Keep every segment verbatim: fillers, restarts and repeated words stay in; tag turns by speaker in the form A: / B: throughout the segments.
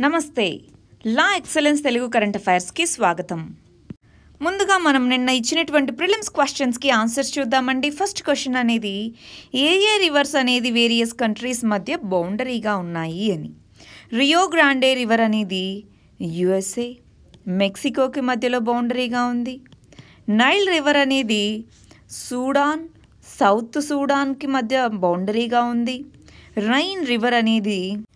A: నమస్తే లా ఎక్సలెన్స్ తెలుగు కరెంట్ అఫైర్స్కి స్వాగతం. ముందుగా మనం నిన్న ఇచ్చినటువంటి ప్రిలిమ్స్ క్వశ్చన్స్కి ఆన్సర్స్ చూద్దామండి. ఫస్ట్ క్వశ్చన్ అనేది ఏ ఏ రివర్స్ అనేది వేరియస్ కంట్రీస్ మధ్య బౌండరీగా ఉన్నాయి అని. రియో గ్రాండే రివర్ అనేది యుఎస్ఏ మెక్సికోకి మధ్యలో బౌండరీగా ఉంది. నైల్ రివర్ అనేది సూడాన్ సౌత్ సూడాన్కి మధ్య బౌండరీగా ఉంది. రైన్ రివర్ అనేది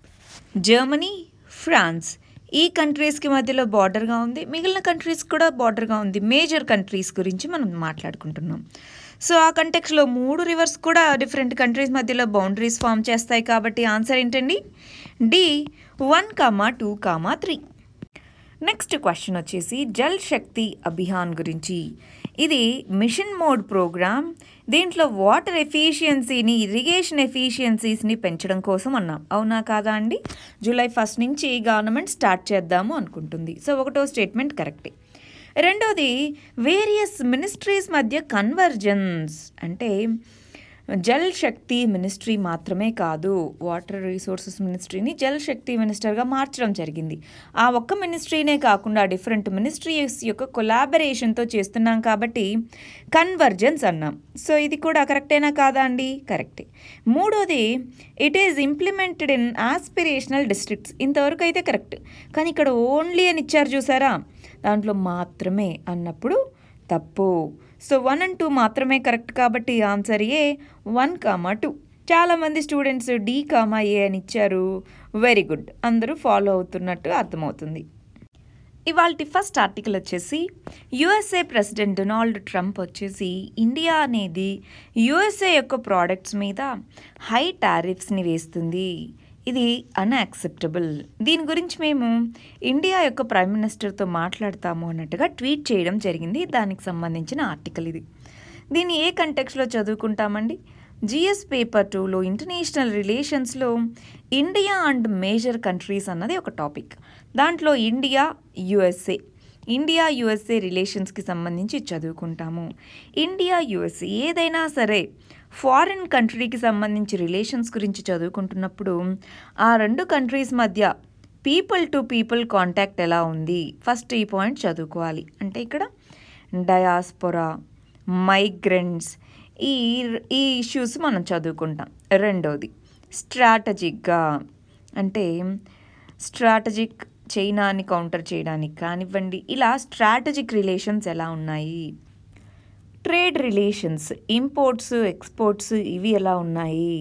A: జర్మనీ ఫ్రాన్స్ ఈ కంట్రీస్కి మధ్యలో బార్డర్గా ఉంది. మిగిలిన కంట్రీస్ కూడా బార్డర్గా ఉంది. మేజర్ కంట్రీస్ గురించి మనం మాట్లాడుకుంటున్నాం. సో ఆ కంటెక్స్లో మూడు రివర్స్ కూడా డిఫరెంట్ కంట్రీస్ మధ్యలో బౌండరీస్ ఫామ్ చేస్తాయి. కాబట్టి ఆన్సర్ ఏంటండి? D one comma two comma three. Next question వచ్చేసి జల్ శక్తి అభియాన్ గురించి. ఇది మిషన్ మోడ్ ప్రోగ్రామ్. దీంట్లో వాటర్ ఎఫిషియన్సీని ఇరిగేషన్ ఎఫిషియన్సీస్ని పెంచడం కోసం అన్నాం. అవునా కాదా అండి? జూలై ఫస్ట్ నుంచి గవర్నమెంట్ స్టార్ట్ చేద్దాము అనుకుంటుంది. సో ఒకటో స్టేట్మెంట్ కరెక్టే. రెండోది వేరియస్ మినిస్ట్రీస్ మధ్య కన్వర్జెన్స్ అంటే జల్ శక్తి మినిస్ట్రీ మాత్రమే కాదు, వాటర్ రిసోర్సెస్ మినిస్ట్రీని జల్ శక్తి మినిస్టర్గా మార్చడం జరిగింది. ఆ ఒక్క మినిస్ట్రీనే కాకుండా డిఫరెంట్ మినిస్ట్రీస్ యొక్క కొలాబరేషన్తో చేస్తున్నాం కాబట్టి కన్వర్జెన్స్ అన్నాం. సో ఇది కూడా కరెక్టేనా కాదా అండి? కరెక్టే. మూడోది it is implemented in aspirational districts. ఇంతవరకు అయితే కరెక్ట్, కానీ ఇక్కడ ఓన్లీ అని ఇచ్చారు చూసారా, దాంట్లో మాత్రమే అన్నప్పుడు తప్పు. సో వన్ అండ్ టూ మాత్రమే కరెక్ట్ కాబట్టి answer A one comma two. చాలామంది స్టూడెంట్స్ డి కామా ఏ అని ఇచ్చారు. వెరీ గుడ్, అందరూ ఫాలో అవుతున్నట్టు అర్థమవుతుంది. ఇవాల్టి ఫస్ట్ ఆర్టికల్ వచ్చేసి యుఎస్ఏ ప్రెసిడెంట్ డొనాల్డ్ ట్రంప్ వచ్చేసి ఇండియా అనేది యుఎస్ఏ యొక్క ప్రోడక్ట్స్ మీద హై టారిఫ్స్ని వేస్తుంది. ఇది అన్యాక్సెప్టబుల్. దీని గురించి మేము ఇండియా యొక్క ప్రైమ్ మినిస్టర్తో మాట్లాడతాము అన్నట్టుగా ట్వీట్ చేయడం జరిగింది. దానికి సంబంధించిన ఆర్టికల్ ఇది. దీన్ని ఏ కంటెక్స్లో చదువుకుంటామండి? జిఎస్ పేపర్ టూలో ఇంటర్నేషనల్ రిలేషన్స్లో ఇండియా అండ్ మేజర్ కంట్రీస్ అన్నది ఒక టాపిక్. దాంట్లో ఇండియా యుఎస్ఏ ఇండియా యుఎస్ఏ రిలేషన్స్కి సంబంధించి చదువుకుంటాము. ఇండియా యుఎస్ఏ ఏదైనా సరే ఫారిన్ కంట్రీకి సంబంధించి రిలేషన్స్ గురించి చదువుకుంటున్నప్పుడు ఆ రెండు కంట్రీస్ మధ్య పీపుల్ టు పీపుల్ కాంటాక్ట్ ఎలా ఉంది, ఫస్ట్ ఈ పాయింట్ చదువుకోవాలి. అంటే ఇక్కడ డయాస్పోరా మైగ్రెంట్స్ ఈ ఈ ఇష్యూస్ మనం చదువుకుంటాం. రెండోది స్ట్రాటజిక్గా అంటే స్ట్రాటజిక్ చైనాని కౌంటర్ చేయడానికి కానివ్వండి, ఇలా స్ట్రాటజిక్ రిలేషన్స్ ఎలా ఉన్నాయి. ట్రేడ్ రిలేషన్స్ ఇంపోర్ట్స్ ఎక్స్పోర్ట్స్ ఇవి ఎలా ఉన్నాయి.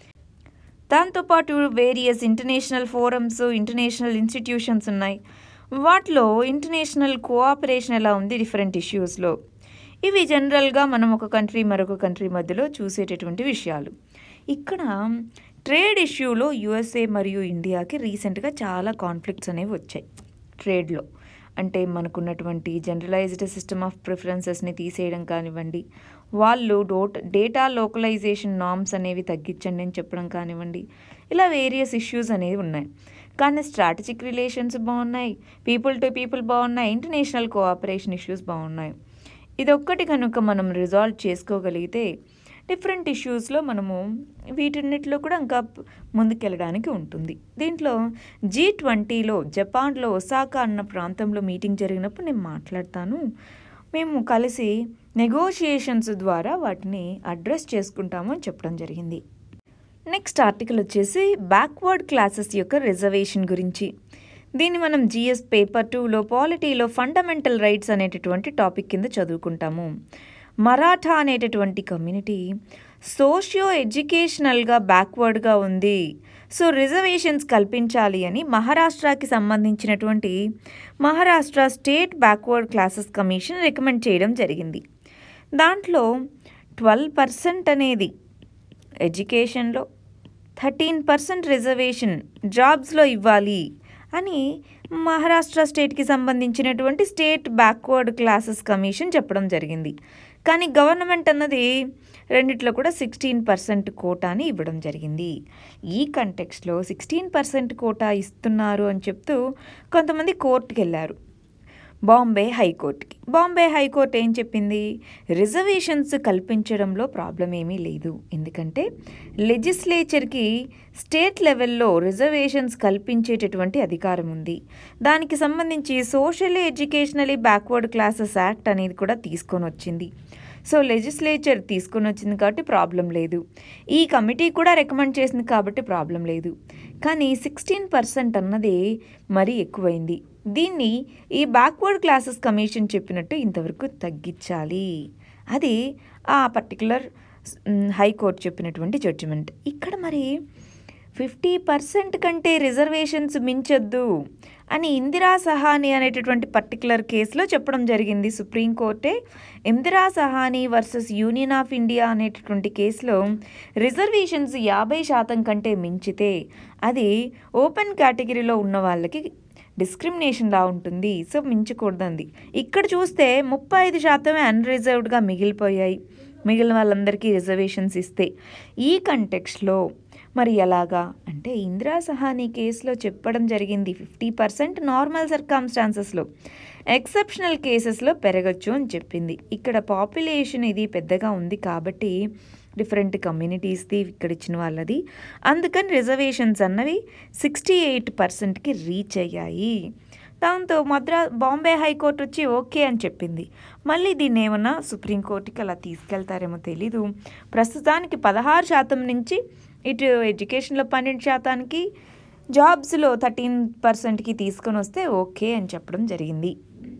A: దాంతోపాటు various international forums international institutions ఉన్నాయి. వాటిలో ఇంటర్నేషనల్ కోఆపరేషన్ ఎలా ఉంది డిఫరెంట్ ఇష్యూస్లో. ఇవి జనరల్గా మనం ఒక కంట్రీ మరొక కంట్రీ మధ్యలో చూసేటటువంటి విషయాలు. ఇక్కడ ట్రేడ్ ఇష్యూలో యుఎస్ఏ మరియు ఇండియాకి రీసెంట్గా చాలా కాన్ఫ్లిక్ట్స్ అనేవి వచ్చాయి ట్రేడ్లో. అంటే మనకున్నటువంటి జనరలైజ్డ్ సిస్టమ్ ఆఫ్ ప్రిఫరెన్సెస్ని తీసేయడం కానివ్వండి, వాళ్ళు డోట్ డేటా లోకలైజేషన్ నామ్స్ అనేవి తగ్గించండి అని చెప్పడం కానివ్వండి, ఇలా వేరియస్ ఇష్యూస్ అనేవి ఉన్నాయి. కానీ స్ట్రాటజిక్ రిలేషన్స్ బాగున్నాయి, పీపుల్ టు పీపుల్ బాగున్నాయి, ఇంటర్నేషనల్ కోఆపరేషన్ ఇష్యూస్ బాగున్నాయి. ఇదొక్కటి కనుక మనం రిజాల్వ్ చేసుకోగలిగితే డిఫరెంట్ ఇష్యూస్లో మనము వీటన్నిటిలో కూడా ఇంకా ముందుకెళ్ళడానికి ఉంటుంది. దీంట్లో జీ ట్వంటీలో జపాన్లో ఒసాకా అన్న ప్రాంతంలో మీటింగ్ జరిగినప్పుడు నేను మాట్లాడతాను. మేము కలిసి నెగోషియేషన్స్ ద్వారా వాటిని అడ్రస్ చేసుకుంటాము అని చెప్పడం జరిగింది. నెక్స్ట్ ఆర్టికల్ వచ్చేసి బ్యాక్వర్డ్ క్లాసెస్ యొక్క రిజర్వేషన్ గురించి. దీన్ని మనం జిఎస్ పేపర్ టూలో పాలిటీలో ఫండమెంటల్ రైట్స్ అనేటటువంటి టాపిక్ కింద చదువుకుంటాము. మరాఠా అనేటటువంటి కమ్యూనిటీ సోషియో ఎడ్యుకేషనల్గా బ్యాక్వర్డ్గా ఉంది. సో రిజర్వేషన్స్ కల్పించాలి అని మహారాష్ట్రకి సంబంధించినటువంటి Maharashtra state backward classes commission recommend చేయడం జరిగింది. దాంట్లో ట్వెల్వ్ పర్సెంట్ అనేది ఎడ్యుకేషన్లో, థర్టీన్ పర్సెంట్ రిజర్వేషన్ జాబ్స్లో ఇవ్వాలి అని మహారాష్ట్ర స్టేట్కి సంబంధించినటువంటి స్టేట్ బ్యాక్వర్డ్ క్లాసెస్ కమిషన్ చెప్పడం జరిగింది. కానీ గవర్నమెంట్ అన్నది రెండిట్లో కూడా సిక్స్టీన్ పర్సెంట్ కోటాని ఇవ్వడం జరిగింది. ఈ కంటెక్స్లో సిక్స్టీన్ పర్సెంట్ కోటా ఇస్తున్నారు అని చెప్తూ కొంతమంది కోర్టుకు వెళ్ళారు. బాంబే హైకోర్టుకి. బాంబే హైకోర్టు ఏం చెప్పింది? రిజర్వేషన్స్ కల్పించడంలో ప్రాబ్లం ఏమీ లేదు, ఎందుకంటే లెజిస్లేచర్కి స్టేట్ లెవెల్లో రిజర్వేషన్స్ కల్పించేటటువంటి అధికారం ఉంది. దానికి సంబంధించి socially educationally backward classes act అనేది కూడా తీసుకొని వచ్చింది. సో లెజిస్లేచర్ తీసుకొని వచ్చింది కాబట్టి ప్రాబ్లం లేదు. ఈ కమిటీ కూడా రికమెండ్ చేసింది కాబట్టి ప్రాబ్లం లేదు. కానీ సిక్స్టీన్ పర్సెంట్ అన్నది మరీ ఎక్కువైంది. దీన్ని ఈ బ్యాక్వర్డ్ క్లాసెస్ కమిషన్ చెప్పినట్టు ఇంతవరకు తగ్గించాలి. అది ఆ పర్టికులర్ హైకోర్టు చెప్పినటువంటి జడ్జిమెంట్. ఇక్కడ మరి ఫిఫ్టీ పర్సెంట్ కంటే రిజర్వేషన్స్ మించొద్దు అని ఇందిరా సహాని అనేటటువంటి పర్టికులర్ కేసులో చెప్పడం జరిగింది. సుప్రీంకోర్టే Indira Sawhney versus Union of India అనేటటువంటి కేసులో రిజర్వేషన్స్ యాభై శాతం కంటే మించితే అది ఓపెన్ కేటగిరీలో ఉన్న వాళ్ళకి డిస్క్రిమినేషన్లా ఉంటుంది, సో మించకూడదండి. ఇక్కడ చూస్తే ముప్పై ఐదు శాతమే అన్రిజర్వ్డ్గా మిగిలిపోయాయి. మిగిలిన వాళ్ళందరికీ రిజర్వేషన్స్ ఇస్తే ఈ కంటెక్స్లో మరి ఎలాగా అంటే ఇందిరా సహాని కేసులో చెప్పడం జరిగింది ఫిఫ్టీ పర్సెంట్ నార్మల్ సర్కమ్స్టాన్సెస్లో, ఎక్సెప్షనల్ కేసెస్లో పెరగచ్చు అని చెప్పింది. ఇక్కడ పాపులేషన్ ఇది పెద్దగా ఉంది కాబట్టి డిఫరెంట్ కమ్యూనిటీస్ది ఇక్కడ ఇచ్చిన వాళ్ళది, అందుకని రిజర్వేషన్స్ అన్నవి సిక్స్టీ ఎయిట్ పర్సెంట్కి రీచ్ అయ్యాయి. దాంతో మద్రా బాంబే హైకోర్టు వచ్చి ఓకే అని చెప్పింది. మళ్ళీ దీన్ని ఏమన్నా సుప్రీంకోర్టుకి అలా తీసుకెళ్తారేమో తెలీదు. ప్రస్తుతానికి పదహారు శాతం నుంచి ఇటు ఎడ్యుకేషన్లో పన్నెండు శాతానికి జాబ్స్లో థర్టీన్ పర్సెంట్కి తీసుకొని వస్తే ఓకే అని చెప్పడం జరిగింది.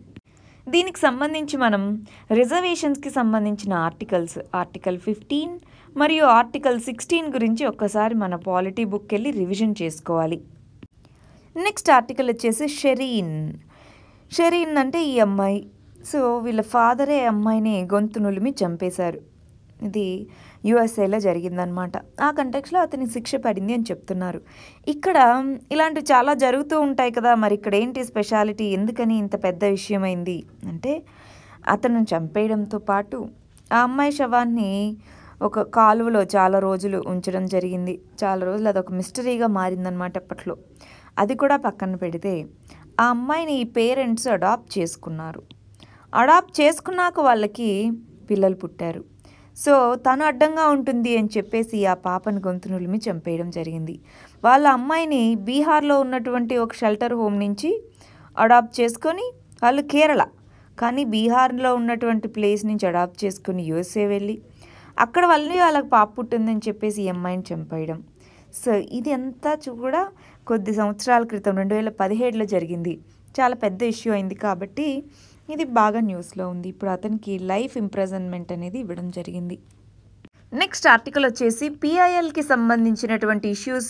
A: దీనికి సంబంధించి మనం రిజర్వేషన్స్కి సంబంధించిన ఆర్టికల్స్ ఆర్టికల్ ఫిఫ్టీన్ మరియు ఆర్టికల్ సిక్స్టీన్ గురించి ఒక్కసారి మన పాలిటీ బుక్ వెళ్ళి రివిజన్ చేసుకోవాలి. నెక్స్ట్ ఆర్టికల్ వచ్చేసి షెరీన్. షెరీన్ అంటే ఈ అమ్మాయి. సో వీళ్ళ ఫాదరే అమ్మాయిని గొంతు నులిమి చంపేశారు. ఇది యుఎస్ఏలో జరిగిందనమాట. ఆ కంటెక్స్లో అతని శిక్ష పడింది అని చెప్తున్నారు. ఇక్కడ ఇలాంటివి చాలా జరుగుతూ ఉంటాయి కదా, మరి ఇక్కడ ఏంటి స్పెషాలిటీ, ఎందుకని ఇంత పెద్ద విషయమైంది అంటే అతను చంపేయడంతో పాటు ఆ అమ్మాయి శవాన్ని ఒక కాలువలో చాలా రోజులు ఉంచడం జరిగింది. చాలా రోజులు అదొక మిస్టరీగా మారిందనమాట అప్పట్లో. అది కూడా పక్కన పెడితే ఆ అమ్మాయిని ఈ పేరెంట్స్ అడాప్ట్ చేసుకున్నారు. అడాప్ట్ చేసుకున్నాక వాళ్ళకి పిల్లలు పుట్టారు. సో తను అడ్డంగా ఉంటుంది అని చెప్పేసి ఆ పాపని గొంతు నులిమి చంపేయడం జరిగింది. వాళ్ళ అమ్మాయిని బీహార్లో ఉన్నటువంటి ఒక షెల్టర్ హోమ్ నుంచి అడాప్ట్ చేసుకొని వాళ్ళు కేరళ కానీ బీహార్లో ఉన్నటువంటి ప్లేస్ నుంచి అడాప్ట్ చేసుకొని యూఎస్ఏ వెళ్ళి అక్కడ వాళ్ళని వాళ్ళకి పాప పుట్టిందని చెప్పేసి ఈ అమ్మాయిని చంపేయడం. సో ఇది అంతా కూడా కొద్ది సంవత్సరాల క్రితం రెండు వేల పదిహేడులో జరిగింది. చాలా పెద్ద ఇష్యూ అయింది కాబట్టి ఇది బాగా న్యూస్లో ఉంది. ఇప్పుడు అతనికి లైఫ్ ఇంప్రిజన్మెంట్ అనేది ఇవ్వడం జరిగింది. నెక్స్ట్ ఆర్టికల్ వచ్చేసి పిఐఎల్కి సంబంధించినటువంటి ఇష్యూస్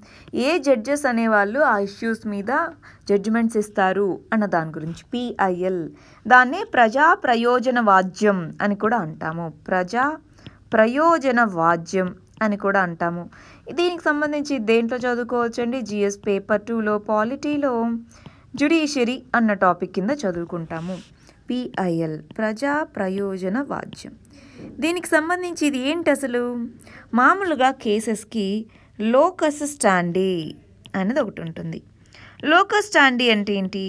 A: ఏ జడ్జెస్ అనేవాళ్ళు ఆ ఇష్యూస్ మీద జడ్జిమెంట్స్ ఇస్తారు అన్న దాని గురించి. పిఐఎల్ దాన్నే ప్రజా ప్రయోజన వాద్యం అని కూడా అంటాము. ప్రజా ప్రయోజన వాద్యం అని కూడా అంటాము. దీనికి సంబంధించి దేంట్లో చదువుకోవచ్చు అండి? జిఎస్ పేపర్ టూలో పాలిటీలో జ్యుడిషియరీ అన్న టాపిక్ కింద చదువుకుంటాము. పిఐఎల్ ప్రజా ప్రయోజన వాద్యం. దీనికి సంబంధించి ఇది ఏంటి అసలు? మామూలుగా కేసెస్కి లోకస్ స్టాండీ అనేది ఒకటి ఉంటుంది. లోకస్ స్టాండీ అంటే ఏంటి?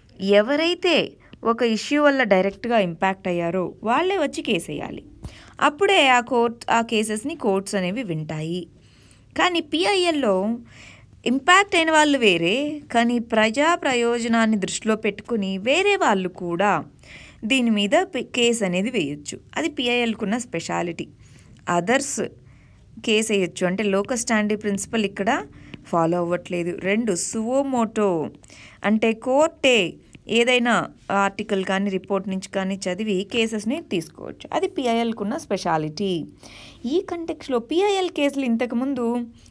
A: ఎవరైతే ఒక ఇష్యూ వల్ల డైరెక్ట్గా ఇంపాక్ట్ అయ్యారో వాళ్ళే వచ్చి కేసు వేయాలి. అప్పుడే ఆ కోర్ట్ ఆ కేసెస్ని కోర్ట్స్ అనేవి వింటాయి. కానీ పిఐఎల్లో ఇంపాక్ట్ అయిన వాళ్ళు వేరే, కానీ ప్రజా ప్రయోజనాన్ని దృష్టిలో పెట్టుకుని వేరే వాళ్ళు కూడా దీని మీద కేసు అనేది వేయచ్చు. అది పిఐఎల్కున్న స్పెషాలిటీ. అదర్స్ కేసు వేయచ్చు అంటే లోకస్ స్టాండీ ప్రిన్సిపల్ ఇక్కడ ఫాలో అవ్వట్లేదు. రెండు సువోమోటో అంటే కోర్టే ఏదైనా ఆర్టికల్ కానీ రిపోర్ట్ నుంచి కానీ చదివి కేసెస్ని తీసుకోవచ్చు. అది పిఐఎల్కున్న స్పెషాలిటీ. ఈ కంటెక్స్లో పిఐఎల్ కేసులు ఇంతకుముందు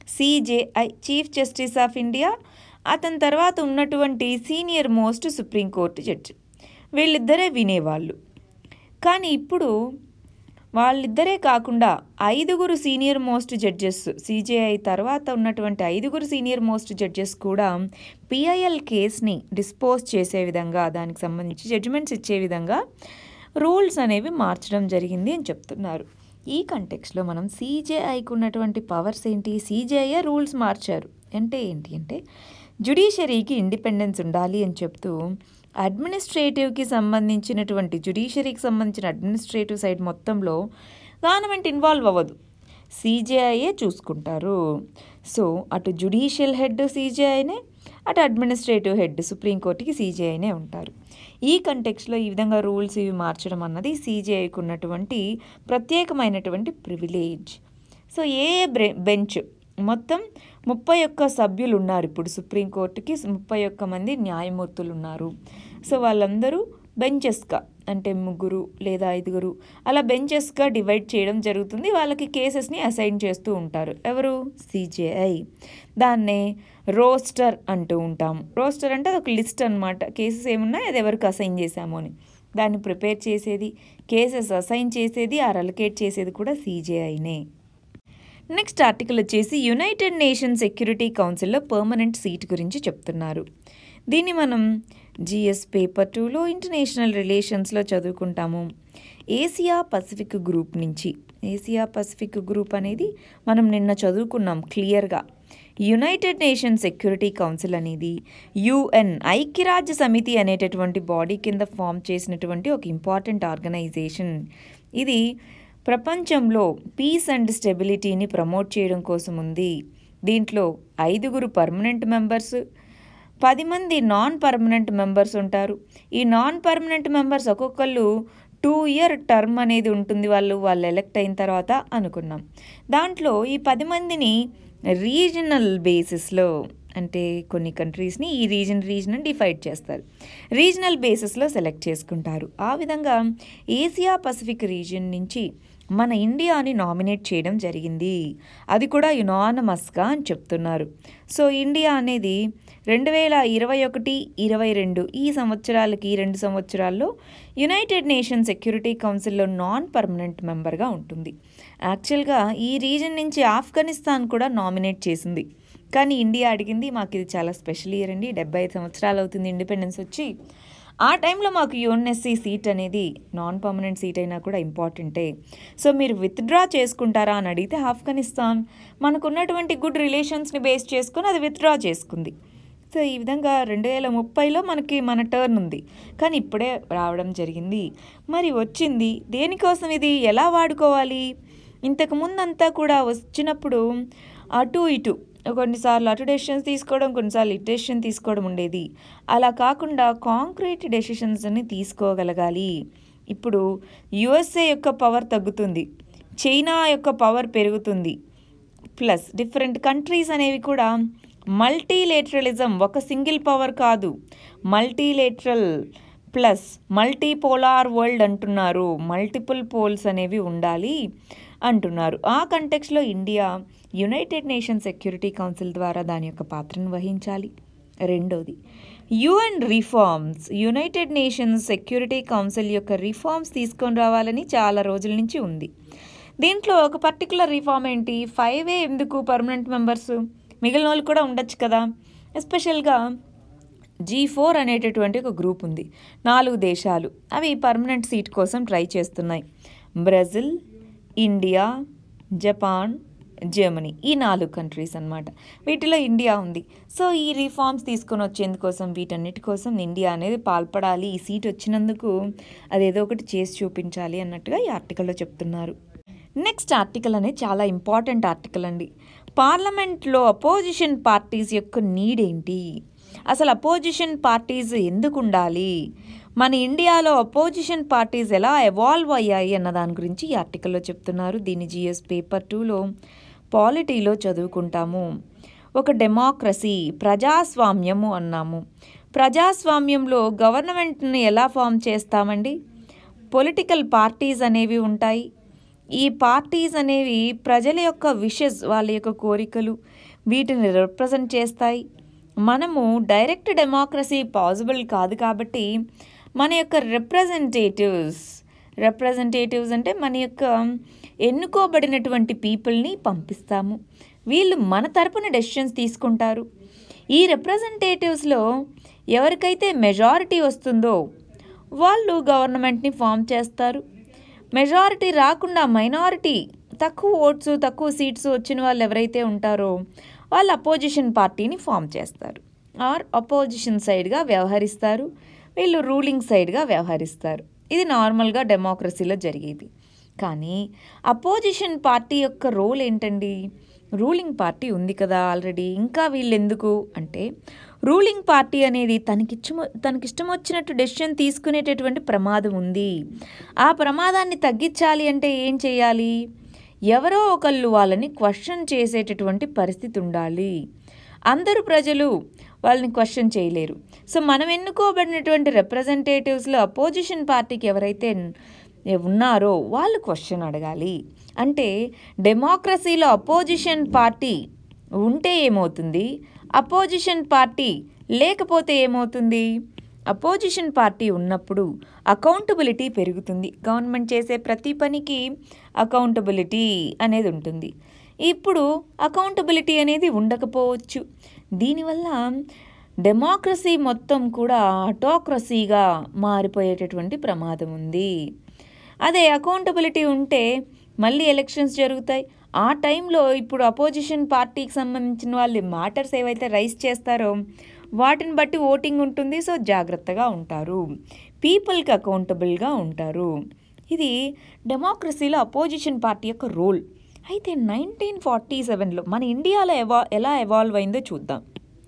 A: CJI chief justice of India, అతని తర్వాత ఉన్నటువంటి సీనియర్ మోస్ట్ సుప్రీంకోర్టు జడ్జి వీళ్ళిద్దరే వినేవాళ్ళు. కానీ ఇప్పుడు వాళ్ళిద్దరే కాకుండా ఐదుగురు సీనియర్ మోస్ట్ జడ్జెస్, సిజేఐ తర్వాత ఉన్నటువంటి ఐదుగురు సీనియర్ మోస్ట్ జడ్జెస్ కూడా పిఐఎల్ కేస్ని డిస్పోజ్ చేసే విధంగా, దానికి సంబంధించి జడ్జిమెంట్స్ ఇచ్చే విధంగా రూల్స్ అనేవి మార్చడం జరిగింది అని చెప్తున్నారు. ఈ కంటెక్స్లో మనం సిజేఐకి ఉన్నటువంటి పవర్స్ ఏంటి? సిజేఐ రూల్స్ మార్చారు అంటే ఏంటి అంటే జ్యుడిషియరీకి ఇండిపెండెన్స్ ఉండాలి అని చెప్తూ అడ్మినిస్ట్రేటివ్కి సంబంధించినటువంటి జ్యుడిషియరీకి సంబంధించిన అడ్మినిస్ట్రేటివ్ సైడ్ మొత్తంలో గవర్నమెంట్ ఇన్వాల్వ్ అవ్వదు, సీజేఐయే చూసుకుంటారు. సో అటు జ్యుడిషియల్ హెడ్ సీజేఐనే, అటు అడ్మినిస్ట్రేటివ్ హెడ్ సుప్రీంకోర్టుకి సీజేఐనే ఉంటారు. ఈ కంటెక్స్లో ఈ విధంగా రూల్స్ ఇవి మార్చడం అన్నది సీజేఐకి ఉన్నటువంటి ప్రత్యేకమైనటువంటి ప్రివిలేజ్. సో ఏ బెంచ్ మొత్తం ముప్పై ఒక్క సభ్యులు ఉన్నారు. ఇప్పుడు సుప్రీంకోర్టుకి ముప్పై ఒక్క మంది న్యాయమూర్తులు ఉన్నారు. సో వాళ్ళందరూ బెంచెస్గా, అంటే ముగ్గురు లేదా ఐదుగురు అలా బెంచెస్గా డివైడ్ చేయడం జరుగుతుంది. వాళ్ళకి కేసెస్ని అసైన్ చేస్తూ ఉంటారు. ఎవరు? సీజేఐ. దాన్నే రోస్టర్ అంటూ ఉంటాం. రోస్టర్ అంటే ఒక లిస్ట్ అనమాట. కేసెస్ ఏమున్నాయి అది ఎవరికి అసైన్ చేశాము అని దాన్ని ప్రిపేర్ చేసేది, కేసెస్ అసైన్ చేసేది, ఆర్ అలొకేట్ చేసేది కూడా సీజేఐనే. నెక్స్ట్ ఆర్టికల్ వచ్చేసి యునైటెడ్ నేషన్ సెక్యూరిటీ కౌన్సిల్లో పర్మనెంట్ సీట్ గురించి చెప్తున్నారు. దీన్ని మనం జిఎస్ పేపర్ టూలో ఇంటర్నేషనల్ రిలేషన్స్లో చదువుకుంటాము. ఏసియా పసిఫిక్ గ్రూప్ నుంచి, ఏసియా పసిఫిక్ గ్రూప్ అనేది మనం నిన్న చదువుకున్నాం క్లియర్గా. యునైటెడ్ నేషన్ సెక్యూరిటీ కౌన్సిల్ అనేది యుఎన్ ఐక్యరాజ్య సమితి అనేటటువంటి బాడీ కింద ఫామ్ చేసినటువంటి ఒక ఇంపార్టెంట్ ఆర్గనైజేషన్. ఇది ప్రపంచంలో పీస్ అండ్ స్టెబిలిటీని ప్రమోట్ చేయడం కోసం ఉంది. దీంట్లో ఐదుగురు పర్మనెంట్ మెంబర్స్, పది మంది నాన్ పర్మనెంట్ మెంబర్స్ ఉంటారు. ఈ నాన్ పర్మనెంట్ మెంబర్స్ ఒక్కొక్కళ్ళు టూ ఇయర్ టర్మ్ అనేది ఉంటుంది వాళ్ళు వాళ్ళు ఎలెక్ట్ అయిన తర్వాత అనుకున్నాం. దాంట్లో ఈ పది మందిని రీజనల్ బేసిస్లో, అంటే కొన్ని కంట్రీస్ని ఈ రీజన్ రీజన్ డిఫైడ్ చేస్తారు, రీజనల్ బేసిస్లో సెలెక్ట్ చేసుకుంటారు. ఆ విధంగా ఏసియా పసిఫిక్ రీజియన్ నుంచి మన ఇండియాని నామినేట్ చేయడం జరిగింది. అది కూడా యునానమస్గా అని చెప్తున్నారు. సో ఇండియా అనేది రెండు వేల ఇరవై ఒకటి ఇరవై రెండు ఈ సంవత్సరాలకి ఈ రెండు సంవత్సరాల్లో యునైటెడ్ నేషన్ సెక్యూరిటీ కౌన్సిల్లో నాన్ పర్మనెంట్ మెంబర్గా ఉంటుంది. యాక్చువల్గా ఈ రీజన్ నుంచి ఆఫ్ఘనిస్తాన్ కూడా నామినేట్ చేసింది, కానీ ఇండియా అడిగింది మాకు ఇది చాలా స్పెషల్ ఇయర్ అండి, డెబ్బై ఐదు సంవత్సరాలు అవుతుంది ఇండిపెండెన్స్ వచ్చి, ఆ టైంలో మాకు యుఎన్ఎస్సి సీట్ అనేది నాన్ పర్మనెంట్ సీట్ అయినా కూడా ఇంపార్టెంటే, సో మీరు విత్డ్రా చేసుకుంటారా అని అడిగితే ఆఫ్ఘనిస్తాన్ మనకున్నటువంటి గుడ్ రిలేషన్స్ని బేస్ చేసుకొని అది విత్డ్రా చేసుకుంది. సో ఈ విధంగా రెండు వేల ముప్పైలో మనకి మన టర్న్ ఉంది, కానీ ఇప్పుడే రావడం జరిగింది. మరి వచ్చింది దేనికోసం, ఇది ఎలా వాడుకోవాలి? ఇంతకు ముందంతా కూడా వచ్చినప్పుడు అటు ఇటు కొన్నిసార్లు అటు డెసిషన్స్ తీసుకోవడం, కొన్నిసార్లు ఇటు డెసిషన్ తీసుకోవడం ఉండేది. అలా కాకుండా కాంక్రీట్ డెసిషన్స్ని తీసుకోగలగాలి. ఇప్పుడు యుఎస్ఏ యొక్క పవర్ తగ్గుతుంది, చైనా యొక్క పవర్ పెరుగుతుంది, ప్లస్ డిఫరెంట్ కంట్రీస్ అనేవి కూడా మల్టీలేటరలిజం, ఒక సింగిల్ పవర్ కాదు, మల్టీలేటరల్ ప్లస్ మల్టీపోలార్ వరల్డ్ అంటున్నారు, మల్టిపుల్ పోల్స్ అనేవి ఉండాలి అంటున్నారు. ఆ కంటెక్స్లో India united nation security council ద్వారా దాని యొక్క పాత్రను వహించాలి. రెండోది UN reforms, united nations security council యొక్క రిఫార్మ్స్ తీసుకొని రావాలని చాలా రోజుల నుంచి ఉంది. దీంట్లో ఒక పర్టికులర్ రిఫార్మ్ ఏంటి, ఫైవే ఎందుకు పర్మనెంట్ మెంబర్స్, మిగిలిన వాళ్ళు కూడా ఉండొచ్చు కదా. ఎస్పెషల్గా జీ ఫోర్ అనేటటువంటి ఒక గ్రూప్ ఉంది, నాలుగు దేశాలు, అవి పర్మనెంట్ సీట్ కోసం ట్రై చేస్తున్నాయి. బ్రెజిల్, ఇండియా, జపాన్, జర్మనీ, ఈ నాలుగు కంట్రీస్ అన్నమాట. వీటిలో ఇండియా ఉంది. సో ఈ రిఫార్మ్స్ తీసుకొని వచ్చేందుకోసం వీటన్నిటి కోసం ఇండియా అనేది పాల్పడాలి. ఈ సీట్ వచ్చినందుకు అదేదో ఒకటి చేసి చూపించాలి అన్నట్టుగా ఈ ఆర్టికల్లో చెప్తున్నారు. నెక్స్ట్ ఆర్టికల్ అనేది చాలా ఇంపార్టెంట్ ఆర్టికల్ అండి. పార్లమెంట్లో అపోజిషన్ పార్టీస్ యొక్క నీడ్ ఏంటి, అసలు అపోజిషన్ పార్టీస్ ఎందుకు ఉండాలి, మన ఇండియాలో అపోజిషన్ పార్టీస్ ఎలా ఎవాల్వ్ అయ్యాయి అన్న దాని గురించి ఈ ఆర్టికల్లో చెప్తున్నారు. దీన్ని జిఎస్ పేపర్ టూలో పాలిటీలో చదువుకుంటాము. ఒక డెమోక్రసీ, ప్రజాస్వామ్యము అన్నాము. ప్రజాస్వామ్యంలో గవర్నమెంట్ని ఎలా ఫామ్ చేస్తామండి, పొలిటికల్ పార్టీస్ అనేవి ఉంటాయి. ఈ పార్టీస్ అనేవి ప్రజల యొక్క విషెస్, వాళ్ళ యొక్క కోరికలు, వీటిని రిప్రజెంట్ చేస్తాయి. మనము డైరెక్ట్ డెమోక్రసీ పాసిబుల్ కాదు కాబట్టి మన యొక్క రిప్రజెంటేటివ్స్, రిప్రజెంటేటివ్స్ అంటే మన యొక్క ఎన్నుకోబడినటువంటి పీపుల్ని పంపిస్తాము. వీళ్ళు మన తరపున డెసిషన్స్ తీసుకుంటారు. ఈ రిప్రజెంటేటివ్స్లో ఎవరికైతే మెజారిటీ వస్తుందో వాళ్ళు గవర్నమెంట్ని ఫామ్ చేస్తారు. మెజారిటీ రాకుండా మైనారిటీ, తక్కువ ఓట్స్ తక్కువ సీట్స్ వచ్చిన వాళ్ళు ఎవరైతే ఉంటారో వాళ్ళు అపోజిషన్ పార్టీని ఫామ్ చేస్తారు, ఆర్ అపోజిషన్ సైడ్గా వ్యవహరిస్తారు. వీళ్ళు రూలింగ్ సైడ్గా వ్యవహరిస్తారు. ఇది నార్మల్గా డెమోక్రసీలో జరిగేది. కానీ అపోజిషన్ పార్టీ యొక్క రోల్ ఏంటండి? రూలింగ్ పార్టీ ఉంది కదా ఆల్రెడీ, ఇంకా వీళ్ళు ఎందుకు అంటే రూలింగ్ పార్టీ అనేది తనకిచ్చ తనకిష్టం వచ్చినట్టు డెసిషన్ తీసుకునేటటువంటి ప్రమాదం ఉంది. ఆ ప్రమాదాన్ని తగ్గించాలి అంటే ఏం చేయాలి? ఎవరో ఒకళ్ళు వాళ్ళని క్వశ్చన్ చేసేటటువంటి పరిస్థితి ఉండాలి. అందరూ ప్రజలు వాళ్ళని క్వశ్చన్ చేయలేరు. సో మనం ఎన్నుకోబడినటువంటి రిప్రజెంటేటివ్స్లో అపోజిషన్ పార్టీకి ఎవరైతే ఉన్నారో వాళ్ళు క్వశ్చన్ అడగాలి. అంటే డెమోక్రసీలో అపోజిషన్ పార్టీ ఉంటే ఏమవుతుంది, అపోజిషన్ పార్టీ లేకపోతే ఏమవుతుంది? అపోజిషన్ పార్టీ ఉన్నప్పుడు అకౌంటబిలిటీ పెరుగుతుంది. గవర్నమెంట్ చేసే ప్రతి పనికి అకౌంటబిలిటీ అనేది ఉంటుంది. ఇప్పుడు అకౌంటబిలిటీ అనేది ఉండకపోవచ్చు. దీనివల్ల డెమోక్రసీ మొత్తం కూడా ఆటోక్రసీగా మారిపోయేటటువంటి ప్రమాదం ఉంది. అదే అకౌంటబిలిటీ ఉంటే మళ్ళీ ఎలక్షన్స్ జరుగుతాయి. ఆ టైంలో ఇప్పుడు అపోజిషన్ పార్టీకి సంబంధించిన వాళ్ళు మ్యాటర్స్ ఏవైతే రైజ్ చేస్తారో వాటిని బట్టి ఓటింగ్ ఉంటుంది. సో జాగ్రత్తగా ఉంటారు, పీపుల్కి అకౌంటబుల్గా ఉంటారు. ఇది డెమోక్రసీలో అపోజిషన్ పార్టీ యొక్క రోల్. అయితే నైన్టీన్ ఫార్టీ సెవెన్లో మన ఇండియాలో ఎవా ఎలా ఎవాల్వ్ అయిందో చూద్దాం.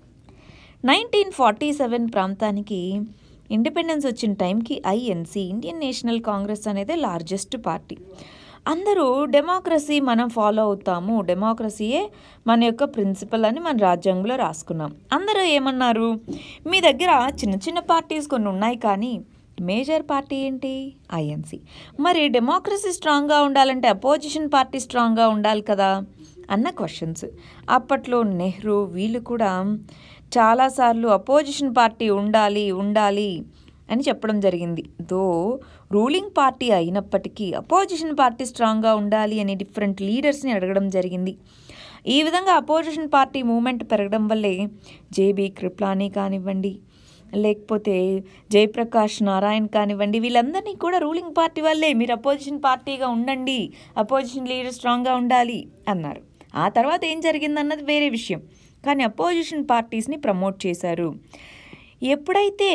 A: నైన్టీన్ ఫార్టీ సెవెన్ ప్రాంతానికి ఇండిపెండెన్స్ వచ్చిన టైంకి ఐఎన్సి ఇండియన్ నేషనల్ కాంగ్రెస్ అనేది లార్జెస్ట్ పార్టీ. అందరూ డెమోక్రసీ మనం ఫాలో అవుతాము, డెమోక్రసీయే మన యొక్క ప్రిన్సిపల్ అని మన రాజ్యాంగంలో రాసుకున్నాం. అందరూ ఏమన్నారు, మీ దగ్గర చిన్న చిన్న పార్టీస్ కొన్ని ఉన్నాయి కానీ మేజర్ పార్టీ ఏంటి? ఐఎన్సి. మరి డెమోక్రసీ స్ట్రాంగ్గా ఉండాలంటే అపోజిషన్ పార్టీ స్ట్రాంగ్గా ఉండాలి కదా అన్న క్వశ్చన్స్. అప్పట్లో నెహ్రూ వీళ్ళు కూడా చాలాసార్లు అపోజిషన్ పార్టీ ఉండాలి ఉండాలి అని చెప్పడం జరిగింది. దో రూలింగ్ పార్టీ అయినప్పటికీ అపోజిషన్ పార్టీ స్ట్రాంగ్గా ఉండాలి అని డిఫరెంట్ లీడర్స్ని అడగడం జరిగింది. ఈ విధంగా అపోజిషన్ పార్టీ మూమెంట్ పెరగడం వల్లే జేబీ కృప్లానీ కానివ్వండి, లేకపోతే జయప్రకాష్ నారాయణ్ కానివ్వండి, వీళ్ళందరినీ కూడా రూలింగ్ పార్టీ వాళ్ళే మీరు అపోజిషన్ పార్టీగా ఉండండి, అపోజిషన్ లీడర్ స్ట్రాంగ్గా ఉండాలి అన్నారు. ఆ తర్వాత ఏం జరిగిందన్నది వేరే విషయం. కానీ అపోజిషన్ పార్టీస్ని ప్రమోట్ చేశారు. ఎప్పుడైతే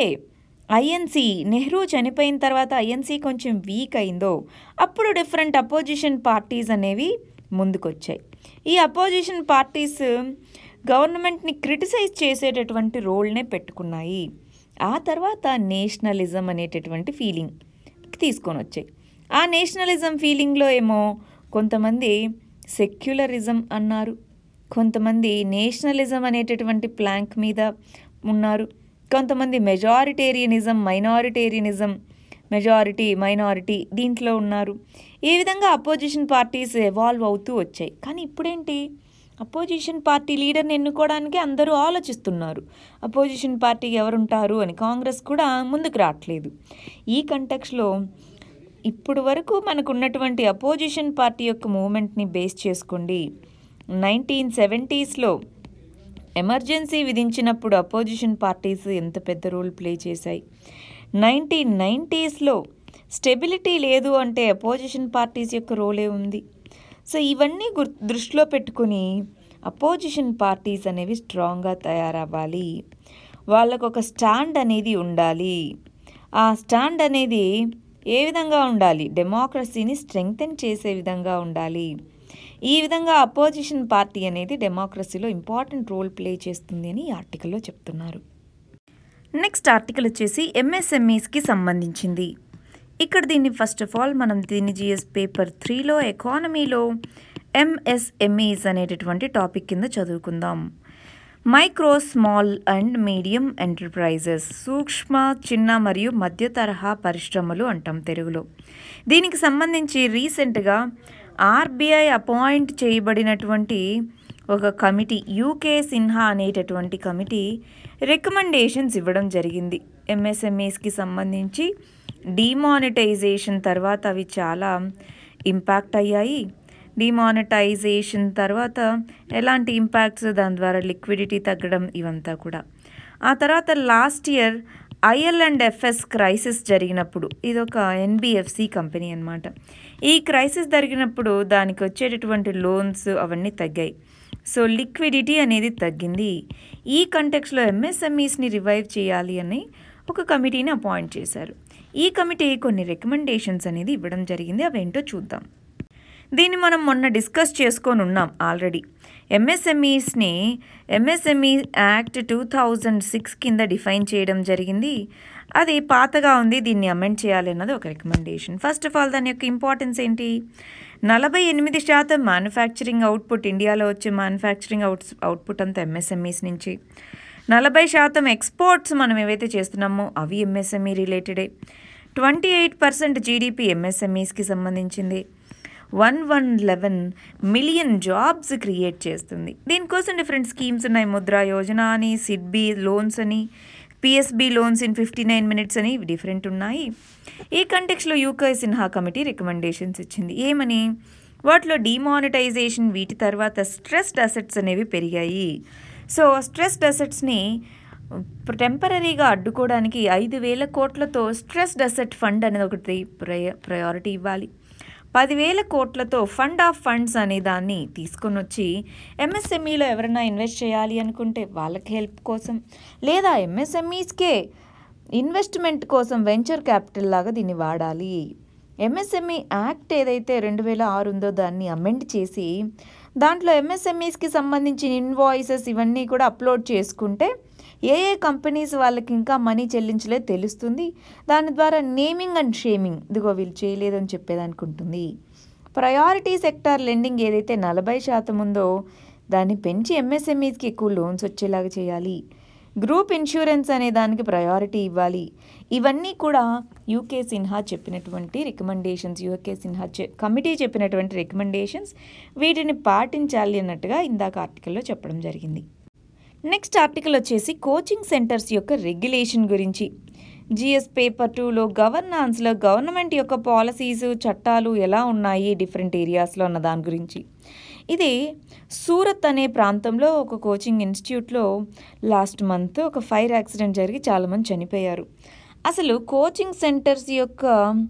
A: ఐఎన్సి నెహ్రూ చనిపోయిన తర్వాత ఐఎన్సి కొంచెం వీక్ అయిందో అప్పుడు డిఫరెంట్ అపోజిషన్ పార్టీస్ అనేవి ముందుకొచ్చాయి. ఈ అపోజిషన్ పార్టీస్ గవర్నమెంట్ని క్రిటిసైజ్ చేసేటటువంటి రోల్నే పెట్టుకున్నాయి. ఆ తర్వాత నేషనలిజం అనేటటువంటి ఫీలింగ్ తీసుకొని వచ్చాయి. ఆ నేషనలిజం ఫీలింగ్లో ఏమో కొంతమంది సెక్యులరిజం అన్నారు, కొంతమంది నేషనలిజం అనేటటువంటి ప్లాంక్ మీద ఉన్నారు, కొంతమంది మెజారిటేరియనిజం మైనారిటేరియనిజం మెజారిటీ మైనారిటీ దీంట్లో ఉన్నారు. ఈ విధంగా అపోజిషన్ పార్టీస్ ఎవాల్వ్ అవుతూ వచ్చాయి. కానీ ఇప్పుడేంటి, అపోజిషన్ పార్టీ లీడర్ని ఎన్నుకోవడానికి అందరూ ఆలోచిస్తున్నారు. అపోజిషన్ పార్టీకి ఎవరుంటారు అని కాంగ్రెస్ కూడా ముందుకు రావట్లేదు. ఈ కంటెక్స్లో ఇప్పుడు వరకు మనకు ఉన్నటువంటి అపోజిషన్ పార్టీ యొక్క మూమెంట్ని బేస్ చేసుకోండి. నైన్టీన్ సెవెంటీస్లో ఎమర్జెన్సీ విధించినప్పుడు అపోజిషన్ పార్టీస్ ఎంత పెద్ద రోల్ ప్లే చేశాయి. నైన్టీన్ నైంటీస్లో స్టెబిలిటీ లేదు అంటే అపోజిషన్ పార్టీస్ యొక్క రోలే ఉంది. సో ఇవన్నీ గుర్ దృష్టిలో పెట్టుకుని అపోజిషన్ పార్టీస్ అనేవి స్ట్రాంగ్గా తయారవ్వాలి, వాళ్ళకు ఒక స్టాండ్ అనేది ఉండాలి. ఆ స్టాండ్ అనేది ఏ విధంగా ఉండాలి? డెమోక్రసీని స్ట్రెంగ్తెన్ చేసే విధంగా ఉండాలి. ఈ విధంగా అపోజిషన్ పార్టీ అనేది డెమోక్రసీలో ఇంపార్టెంట్ రోల్ ప్లే చేస్తుంది అని ఈ ఆర్టికల్లో చెప్తున్నారు. నెక్స్ట్ ఆర్టికల్ వచ్చేసి ఎంఎస్ఎంఈస్కి సంబంధించింది. ఇక్కడ దీన్ని ఫస్ట్ ఆఫ్ ఆల్ మనం దీన్ని జిఎస్ పేపర్ త్రీలో ఎకానమీలో ఎంఎస్ఎంఈస్ అనేటటువంటి టాపిక్ కింద చదువుకుందాం. Micro small and medium enterprises, సూక్ష్మ చిన్న మరియు మధ్య తరహా పరిశ్రమలు అంటాం తెలుగులో. దీనికి సంబంధించి రీసెంట్గా ఆర్బీఐ అపాయింట్ చేయబడినటువంటి ఒక కమిటీ, యూకే సిన్హా అనేటటువంటి కమిటీ రికమెండేషన్స్ ఇవ్వడం జరిగింది. ఎంఎస్ఎంఈస్కి సంబంధించి డిమానిటైజేషన్ తర్వాత అవి చాలా ఇంపాక్ట్ అయ్యాయి. డిమానిటైజేషన్ తర్వాత ఎలాంటి ఇంపాక్ట్స్, దాని ద్వారా లిక్విడిటీ తగ్గడం, ఇవంతా కూడా. ఆ తర్వాత last year IL and FS crisis జరిగినప్పుడు, ఇదొక ఎన్బిఎఫ్సి కంపెనీ అనమాట. ఈ క్రైసిస్ జరిగినప్పుడు దానికి వచ్చేటటువంటి లోన్స్ అవన్నీ తగ్గాయి. సో లిక్విడిటీ అనేది తగ్గింది. ఈ కంటెక్స్లో ఎంఎస్ఎంఈస్ని రివైవ్ చేయాలి అని ఒక కమిటీని అపాయింట్ చేశారు. ఈ కమిటీ కొన్ని రికమెండేషన్స్ అనేది ఇవ్వడం జరిగింది. అవేంటో చూద్దాం. దీన్ని మనం మొన్న డిస్కస్ చేసుకొని ఉన్నాం ఆల్రెడీ. ఎంఎస్ఎంఈస్ని MSME act two thousand six కింద డిఫైన్ చేయడం జరిగింది. అది పాతగా ఉంది, దీన్ని అమెండ్ చేయాలి అన్నది ఒక రికమెండేషన్. ఫస్ట్ ఆఫ్ ఆల్ దాని యొక్క ఇంపార్టెన్స్ ఏంటి? నలభై ఎనిమిది శాతం మ్యానుఫ్యాక్చరింగ్ అవుట్పుట్, ఇండియాలో వచ్చే మ్యానుఫ్యాక్చరింగ్ అవుట్ అవుట్పుట్ అంతా ఎంఎస్ఎంఈస్ నుంచి. నలభై శాతం ఎక్స్పోర్ట్స్ మనం ఏవైతే చేస్తున్నామో అవి ఎంఎస్ఎంఈ రిలేటెడే. ట్వంటీ ఎయిట్ పర్సెంట్ జీడిపి ఎంఎస్ఎంఈస్కి సంబంధించింది. One eleven million jobs create చేస్తుంది. దీనికోసం డిఫరెంట్ స్కీమ్స్ ఉన్నాయి. ముద్రా యోజన అని, సిడ్బీ లోన్స్ అని, PSB loans in fifty nine minutes అని డిఫరెంట్ ఉన్నాయి. ఈ కంటెక్స్లో యూకే సిన్హా కమిటీ రికమెండేషన్స్ ఇచ్చింది. ఏమని? వాటిలో డిమానిటైజేషన్, వీటి తర్వాత స్ట్రెస్డ్ అసెట్స్ అనేవి పెరిగాయి. సో స్ట్రెస్డ్ అసెట్స్ని టెంపరీగా అడ్డుకోవడానికి ఐదు వేల కోట్లతో స్ట్రెస్డ్ అసెట్ ఫండ్ అనేది ఒకటి ప్రయ ప్రయారిటీ ఇవ్వాలి. పదివేల కోట్లతో ఫండ్ ఆఫ్ ఫండ్స్ అనే దాన్ని తీసుకొని వచ్చి ఎంఎస్ఎంఈలో ఎవరైనా ఇన్వెస్ట్ చేయాలి అనుకుంటే వాళ్ళకి హెల్ప్ కోసం, లేదా ఎంఎస్ఎంఈస్కే ఇన్వెస్ట్మెంట్ కోసం వెంచర్ క్యాపిటల్ లాగా దీన్ని వాడాలి. ఎంఎస్ఎంఈ యాక్ట్ ఏదైతే రెండు వేల ఆరు ఉందో దాన్ని అమెండ్ చేసి దాంట్లో ఎంఎస్ఎంఈస్కి సంబంధించిన ఇన్వాయిసెస్ ఇవన్నీ కూడా అప్లోడ్ చేసుకుంటే ఏ ఏ కంపెనీస్ వాళ్ళకి ఇంకా మనీ చెల్లించలేదు తెలుస్తుంది. దాని ద్వారా నేమింగ్ అండ్ షేమింగ్, ఇదిగో వీళ్ళు చేయలేదని చెప్పేదానికి ఉంటుంది. ప్రయారిటీ సెక్టార్ లెండింగ్ ఏదైతే నలభై శాతం ఉందో దాన్ని పెంచి ఎంఎస్ఎంఈస్కి ఎక్కువ లోన్స్ వచ్చేలాగా చేయాలి. గ్రూప్ ఇన్సూరెన్స్ అనే దానికి ప్రయారిటీ ఇవ్వాలి. ఇవన్నీ కూడా యూకే సిన్హా చెప్పినటువంటి రికమెండేషన్స్, యూకే సిన్హా చె కమిటీ చెప్పినటువంటి రికమెండేషన్స్. వీటిని పాటించాలి అన్నట్టుగా ఇందాక ఆర్టికల్లో చెప్పడం జరిగింది. నెక్స్ట్ ఆర్టికల్ వచ్చేసి కోచింగ్ సెంటర్స్ యొక్క రెగ్యులేషన్ గురించి. జిఎస్ పేపర్ టూలో గవర్నాన్స్లో గవర్నమెంట్ యొక్క పాలసీస్, చట్టాలు ఎలా ఉన్నాయి డిఫరెంట్ ఏరియాస్లో అన్న దాని గురించి. ఇది సూరత్ అనే ప్రాంతంలో ఒక కోచింగ్ ఇన్స్టిట్యూట్లో లాస్ట్ మంత్ ఒక ఫైర్ యాక్సిడెంట్ జరిగి చాలామంది చనిపోయారు. అసలు కోచింగ్ సెంటర్స్ యొక్క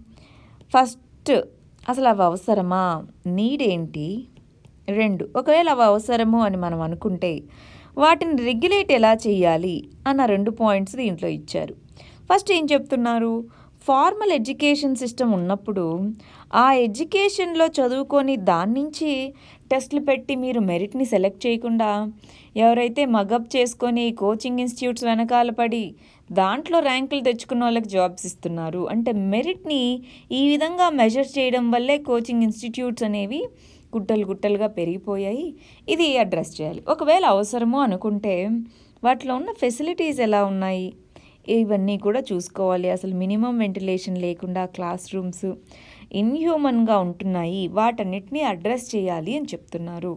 A: ఫస్ట్ అసలు అవి అవసరమా, నీడ్ ఏంటి? రెండు, ఒకవేళ అవి అవసరము అని మనం అనుకుంటే వాటిని రెగ్యులేట్ ఎలా చేయాలి అన్న రెండు పాయింట్స్ దీంట్లో ఇచ్చారు. ఫస్ట్ ఏం చెప్తున్నారు? ఫార్మల్ ఎడ్యుకేషన్ సిస్టమ్ ఉన్నప్పుడు ఆ ఎడ్యుకేషన్లో చదువుకొని దాని నుంచి టెస్టులు పెట్టి మీరు మెరిట్ని సెలెక్ట్ చేయకుండా ఎవరైతే మగప్ చేసుకొని కోచింగ్ ఇన్స్టిట్యూట్స్ వెనకాల పడి దాంట్లో ర్యాంకులు తెచ్చుకున్న వాళ్ళకి జాబ్స్ ఇస్తున్నారు. అంటే మెరిట్ని ఈ విధంగా మెజర్ చేయడం వల్లే కోచింగ్ ఇన్స్టిట్యూట్స్ అనేవి గుట్టలు గుట్టలుగా పెరిగిపోయాయి. ఇది అడ్రస్ చేయాలి. ఒకవేళ అవసరము అనుకుంటే వాటిలో ఉన్న ఫెసిలిటీస్ ఎలా ఉన్నాయి ఇవన్నీ కూడా చూసుకోవాలి. అసలు మినిమం వెంటిలేషన్ లేకుండా క్లాస్ రూమ్స్ ఇన్హ్యూమన్గా ఉంటున్నాయి, వాటన్నిటిని అడ్రస్ చేయాలి అని చెప్తున్నారు.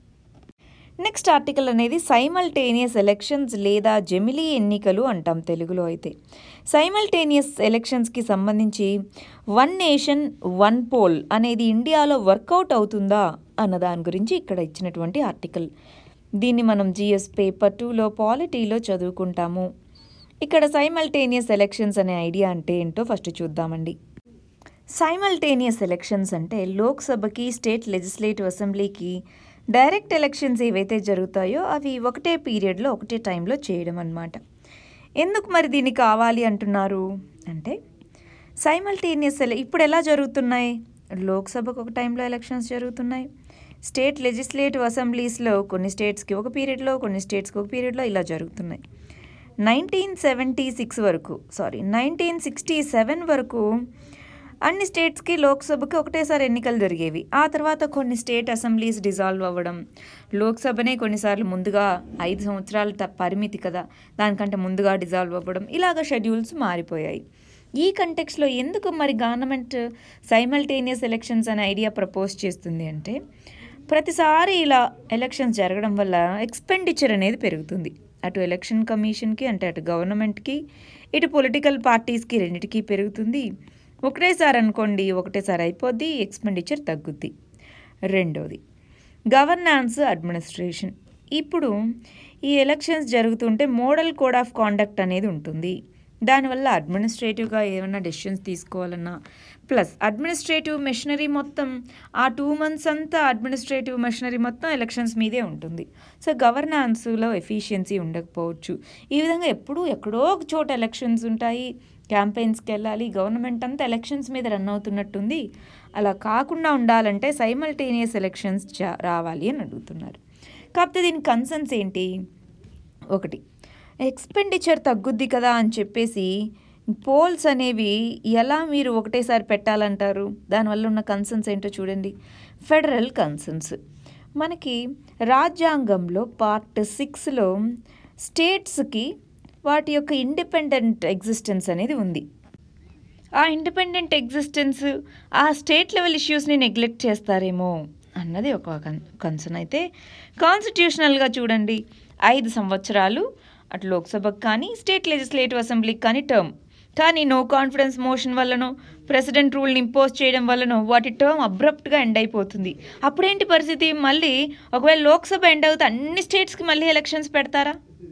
A: నెక్స్ట్ ఆర్టికల్ అనేది సైమల్టేనియస్ ఎలక్షన్స్ లేదా జమిలీ ఎన్నికలు అంటాం తెలుగులో అయితే. సైమల్టేనియస్ ఎలక్షన్స్కి సంబంధించి వన్ నేషన్ వన్ పోల్ అనేది ఇండియాలో వర్కౌట్ అవుతుందా అన్న దాని గురించి ఇక్కడ ఇచ్చినటువంటి ఆర్టికల్. దీన్ని మనం జిఎస్ పేపర్ టూలో పాలిటీలో చదువుకుంటాము. ఇక్కడ సైమల్టేనియస్ ఎలక్షన్స్ అనే ఐడియా అంటే ఏంటో ఫస్ట్ చూద్దామండి. సైమల్టేనియస్ ఎలక్షన్స్ అంటే లోక్సభకి, స్టేట్ లెజిస్లేటివ్ అసెంబ్లీకి డైరెక్ట్ ఎలక్షన్స్ ఏవైతే జరుగుతాయో అవి ఒకటే పీరియడ్లో ఒకటే టైంలో చేయడం అన్నమాట. ఎందుకు మరి దీన్ని కావాలి అంటున్నారు అంటే సైమల్టేనియస్ ఎల ఇప్పుడు ఎలా జరుగుతున్నాయి? లోక్సభకు ఒక టైంలో ఎలక్షన్స్ జరుగుతున్నాయి, స్టేట్ లెజిస్లేటివ్ అసెంబ్లీస్లో కొన్ని స్టేట్స్కి ఒక పీరియడ్లో, కొన్ని స్టేట్స్కి ఒక పీరియడ్లో ఇలా జరుగుతున్నాయి. నైన్టీన్ సెవెంటీ సిక్స్ వరకు సారీ నైన్టీన్ సిక్స్టీ సెవెన్ వరకు అన్ని స్టేట్స్కి లోక్సభకి ఒకటేసారి ఎన్నికలు జరిగేవి. ఆ తర్వాత కొన్ని స్టేట్ అసెంబ్లీస్ డిజాల్వ్ అవ్వడం, లోక్సభనే కొన్నిసార్లు ముందుగా ఐదు సంవత్సరాల పరిమితి కదా, దానికంటే ముందుగా డిజాల్వ్ అవ్వడం, ఇలాగ షెడ్యూల్స్ మారిపోయాయి. ఈ కంటెక్స్లో ఎందుకు మరి గవర్నమెంట్ సైమల్టేనియస్ ఎలక్షన్స్ అనే ఐడియా ప్రపోజ్ చేస్తుంది అంటే ప్రతిసారి ఇలా ఎలక్షన్స్ జరగడం వల్ల ఎక్స్పెండిచర్ అనేది పెరుగుతుంది. అటు ఎలక్షన్ కమిషన్కి అంటే అటు గవర్నమెంట్కి, ఇటు పొలిటికల్ పార్టీస్కి రెండింటికి పెరుగుతుంది. ఒకటేసారి అనుకోండి ఒకటేసారి అయిపోద్ది, ఎక్స్పెండిచర్ తగ్గుద్ది. రెండోది గవర్నాన్స్ అడ్మినిస్ట్రేషన్. ఇప్పుడు ఈ ఎలక్షన్స్ జరుగుతుంటే మోడల్ కోడ్ ఆఫ్ కాండక్ట్ అనేది ఉంటుంది. దానివల్ల అడ్మినిస్ట్రేటివ్గా ఏమైనా డెసిషన్స్ తీసుకోవాలన్నా ప్లస్ అడ్మినిస్ట్రేటివ్ మెషినరీ మొత్తం ఆ టూ మంత్స్ అంతా అడ్మినిస్ట్రేటివ్ మెషినరీ మొత్తం ఎలక్షన్స్ మీదే ఉంటుంది. సో గవర్నాన్స్లో ఎఫిషియన్సీ ఉండకపోవచ్చు. ఈ విధంగా ఎప్పుడూ ఎక్కడో ఒక చోట ఎలక్షన్స్ ఉంటాయి, క్యాంపెయిన్స్కి వెళ్ళాలి, గవర్నమెంట్ అంతా ఎలక్షన్స్ మీద రన్ అవుతున్నట్టుంది. అలా కాకుండా ఉండాలంటే సైమల్టేనియస్ ఎలక్షన్స్ రావాలి అని అడుగుతున్నారు. కాకపోతే దీని కన్సర్న్స్ ఏంటి? ఒకటి, ఎక్స్పెండిచర్ తగ్గుద్ది కదా అని చెప్పేసి పోల్స్ అనేవి ఎలా మీరు ఒకటేసారి పెట్టాలంటారు? దానివల్ల ఉన్న కన్సర్న్స్ ఏంటో చూడండి. ఫెడరల్ కన్సర్న్స్ మనకి రాజ్యాంగంలో పార్ట్ సిక్స్లో స్టేట్స్కి వాటి యొక్క ఇండిపెండెంట్ ఎగ్జిస్టెన్స్ అనేది ఉంది. ఆ ఇండిపెండెంట్ ఎగ్జిస్టెన్స్ ఆ స్టేట్ లెవెల్ ఇష్యూస్ని నెగ్లెక్ట్ చేస్తారేమో అన్నది ఒక కన్ కన్సర్న్ అయితే కాన్స్టిట్యూషనల్గా చూడండి, ఐదు సంవత్సరాలు అటు లోక్సభకు కానీ స్టేట్ లెజిస్లేటివ్ అసెంబ్లీకి కానీ టర్మ్, కానీ నో కాన్ఫిడెన్స్ మోషన్ వల్లనో ప్రెసిడెంట్ రూల్ని ఇంపోజ్ చేయడం వల్లనో వాటి టర్మ్ అబ్రప్ట్గా ఎండ్ అయిపోతుంది. అప్పుడేంటి పరిస్థితి? మళ్ళీ ఒకవేళ లోక్సభ ఎండ్ అవుతే అన్ని స్టేట్స్కి మళ్ళీ ఎలక్షన్స్ పెడతారా?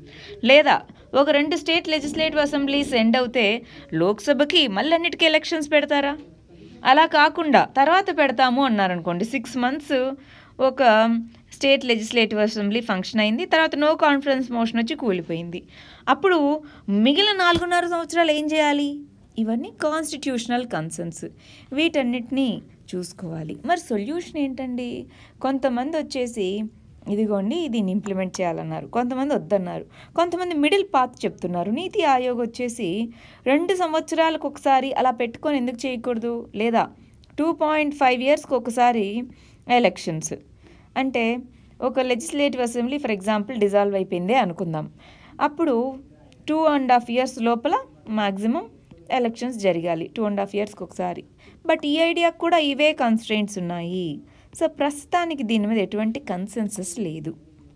A: లేదా ఒక రెండు స్టేట్ లెజిస్లేటివ్ అసెంబ్లీస్ ఎండ్ అవుతే లోక్సభకి మళ్ళీ అన్నిటికీ ఎలక్షన్స్ పెడతారా? అలా కాకుండా తర్వాత పెడతాము అన్నారనుకోండి, సిక్స్ మంత్స్ ఒక స్టేట్ లెజిస్లేటివ్ అసెంబ్లీ ఫంక్షన్ అయింది, తర్వాత నో కాన్ఫిడెన్స్ మోషన్ వచ్చి కూలిపోయింది. అప్పుడు మిగిలిన నాలుగున్నర సంవత్సరాలు ఏం చేయాలి? ఇవన్నీ కాన్స్టిట్యూషనల్ కన్సర్న్స్, వీటన్నిటినీ చూసుకోవాలి. మరి సొల్యూషన్ ఏంటండి? కొంతమంది వచ్చేసి ఇదిగోండి దీన్ని ఇంప్లిమెంట్ చేయాలన్నారు, కొంతమంది వద్దన్నారు, కొంతమంది మిడిల్ పాత్ చెప్తున్నారు. నీతి ఆయోగ్ వచ్చేసి రెండు సంవత్సరాలకు ఒకసారి అలా పెట్టుకొని ఎందుకు చేయకూడదు? లేదా టూ పాయింట్ ఫైవ్ ఇయర్స్కి ఒకసారి ఎలక్షన్స్ అంటే ఒక legislative assembly for example dissolve అయిపోయిందే అనుకుందాం, అప్పుడు టూ అండ్ హాఫ్ ఇయర్స్ లోపల మ్యాక్సిమం ఎలక్షన్స్ జరగాలి, టూ అండ్ హాఫ్ ఇయర్స్కి ఒకసారి. బట్ ఈ ఐడియాకి కూడా ఇవే కన్స్ట్రెయింట్స్ ఉన్నాయి. సో ప్రస్తుతానికి దీని మీద ఎటువంటి కన్సెన్సస్ లేదు.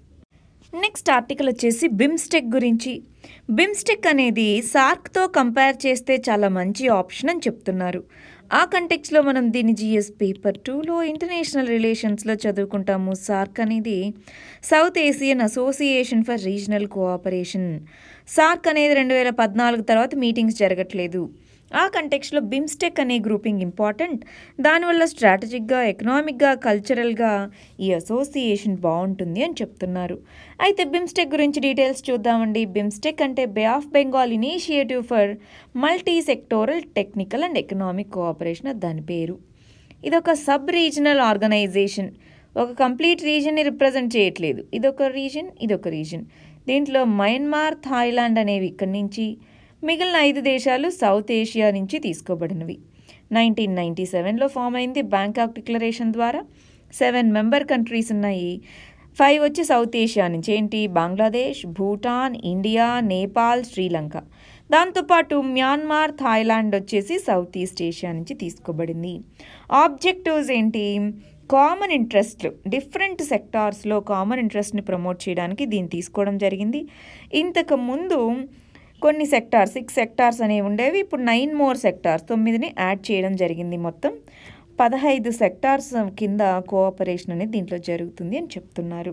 A: నెక్స్ట్ ఆర్టికల్ వచ్చేసి బిమ్స్టెక్ గురించి. బిమ్స్టెక్ అనేది సార్క్తో కంపేర్ చేస్తే చాలా మంచి ఆప్షన్ అని చెప్తున్నారు. ఆ కంటెక్స్లో మనం దీన్ని జిఎస్ పేపర్ టూలో ఇంటర్నేషనల్ రిలేషన్స్లో చదువుకుంటాము. సార్క్ అనేది South Asian association for regional cooperation. SAARC అనేది రెండు వేల పద్నాలుగు తర్వాత మీటింగ్స్ జరగట్లేదు. ఆ కంటెక్స్లో బిమ్స్టెక్ అనే గ్రూపింగ్ ఇంపార్టెంట్. దానివల్ల స్ట్రాటజిక్గా, ఎకనామిక్గా, కల్చరల్గా ఈ అసోసియేషన్ బాగుంటుంది అని చెప్తున్నారు. అయితే బిమ్స్టెక్ గురించి డీటెయిల్స్ చూద్దామండి. బిమ్స్టెక్ అంటే Bay of Bengal initiative for multi sectoral technical and economic cooperation దాని పేరు. ఇదొక సబ్ రీజనల్ ఆర్గనైజేషన్, ఒక కంప్లీట్ రీజన్ని రిప్రజెంట్ చేయట్లేదు. ఇదొక రీజన్, ఇదొక రీజన్. దీంట్లో మయన్మార్, థాయిలాండ్ అనేవి ఇక్కడి నుంచి, మిగిలిన ఐదు దేశాలు సౌత్ ఏషియా నుంచి తీసుకోబడినవి. నైన్టీన్ నైంటీ సెవెన్లో ఫామ్ అయింది బ్యాంకాక్ డిక్లరేషన్ ద్వారా. సెవెన్ మెంబర్ కంట్రీస్ ఉన్నాయి. ఫైవ్ వచ్చి సౌత్ ఏషియా నుంచి, ఏంటి బంగ్లాదేశ్, భూటాన్, ఇండియా, నేపాల్, శ్రీలంక. దాంతోపాటు మ్యాన్మార్, థాయిలాండ్ వచ్చేసి సౌత్ ఈస్ట్ ఏషియా నుంచి తీసుకోబడింది. ఆబ్జెక్టివ్స్ ఏంటి? కామన్ ఇంట్రెస్ట్లు, డిఫరెంట్ సెక్టార్స్లో కామన్ ఇంట్రెస్ట్ని ప్రమోట్ చేయడానికి దీన్ని తీసుకోవడం జరిగింది. ఇంతకు ముందు కొన్ని సెక్టార్స్, సిక్స్ సెక్టార్స్ అనేవి ఉండేవి, ఇప్పుడు నైన్ మోర్ సెక్టార్స్, తొమ్మిదిని యాడ్ చేయడం జరిగింది. మొత్తం పదహైదు సెక్టార్స్ కింద కోఆపరేషన్ అనేది దీంట్లో జరుగుతుంది అని చెప్తున్నారు.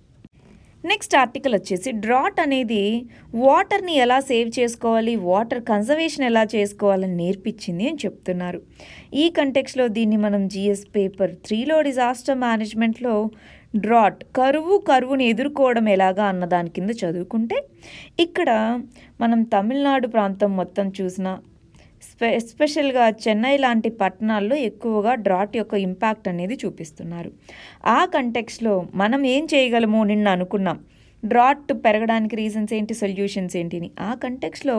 A: నెక్స్ట్ ఆర్టికల్ వచ్చేసి డ్రాట్ అనేది వాటర్ని ఎలా సేవ్ చేసుకోవాలి, వాటర్ కన్జర్వేషన్ ఎలా చేసుకోవాలని నేర్పించింది అని చెప్తున్నారు. ఈ కంటెక్స్లో దీన్ని మనం జిఎస్ పేపర్ త్రీలో డిజాస్టర్ మేనేజ్మెంట్లో డ్రాట్, కరువు, కరువుని ఎదుర్కోవడం ఎలాగా అన్న దాని కింద చదువుకుంటే, ఇక్కడ మనం తమిళనాడు ప్రాంతం మొత్తం చూసిన స్పె ఎస్పెషల్గా చెన్నై లాంటి పట్టణాల్లో ఎక్కువగా డ్రాట్ యొక్క ఇంపాక్ట్ అనేది చూపిస్తున్నారు. ఆ కంటెక్స్లో మనం ఏం చేయగలము నిన్న అనుకున్నాం, డ్రాట్ పెరగడానికి రీజన్స్ ఏంటి, సొల్యూషన్స్ ఏంటిని. ఆ కంటెక్స్లో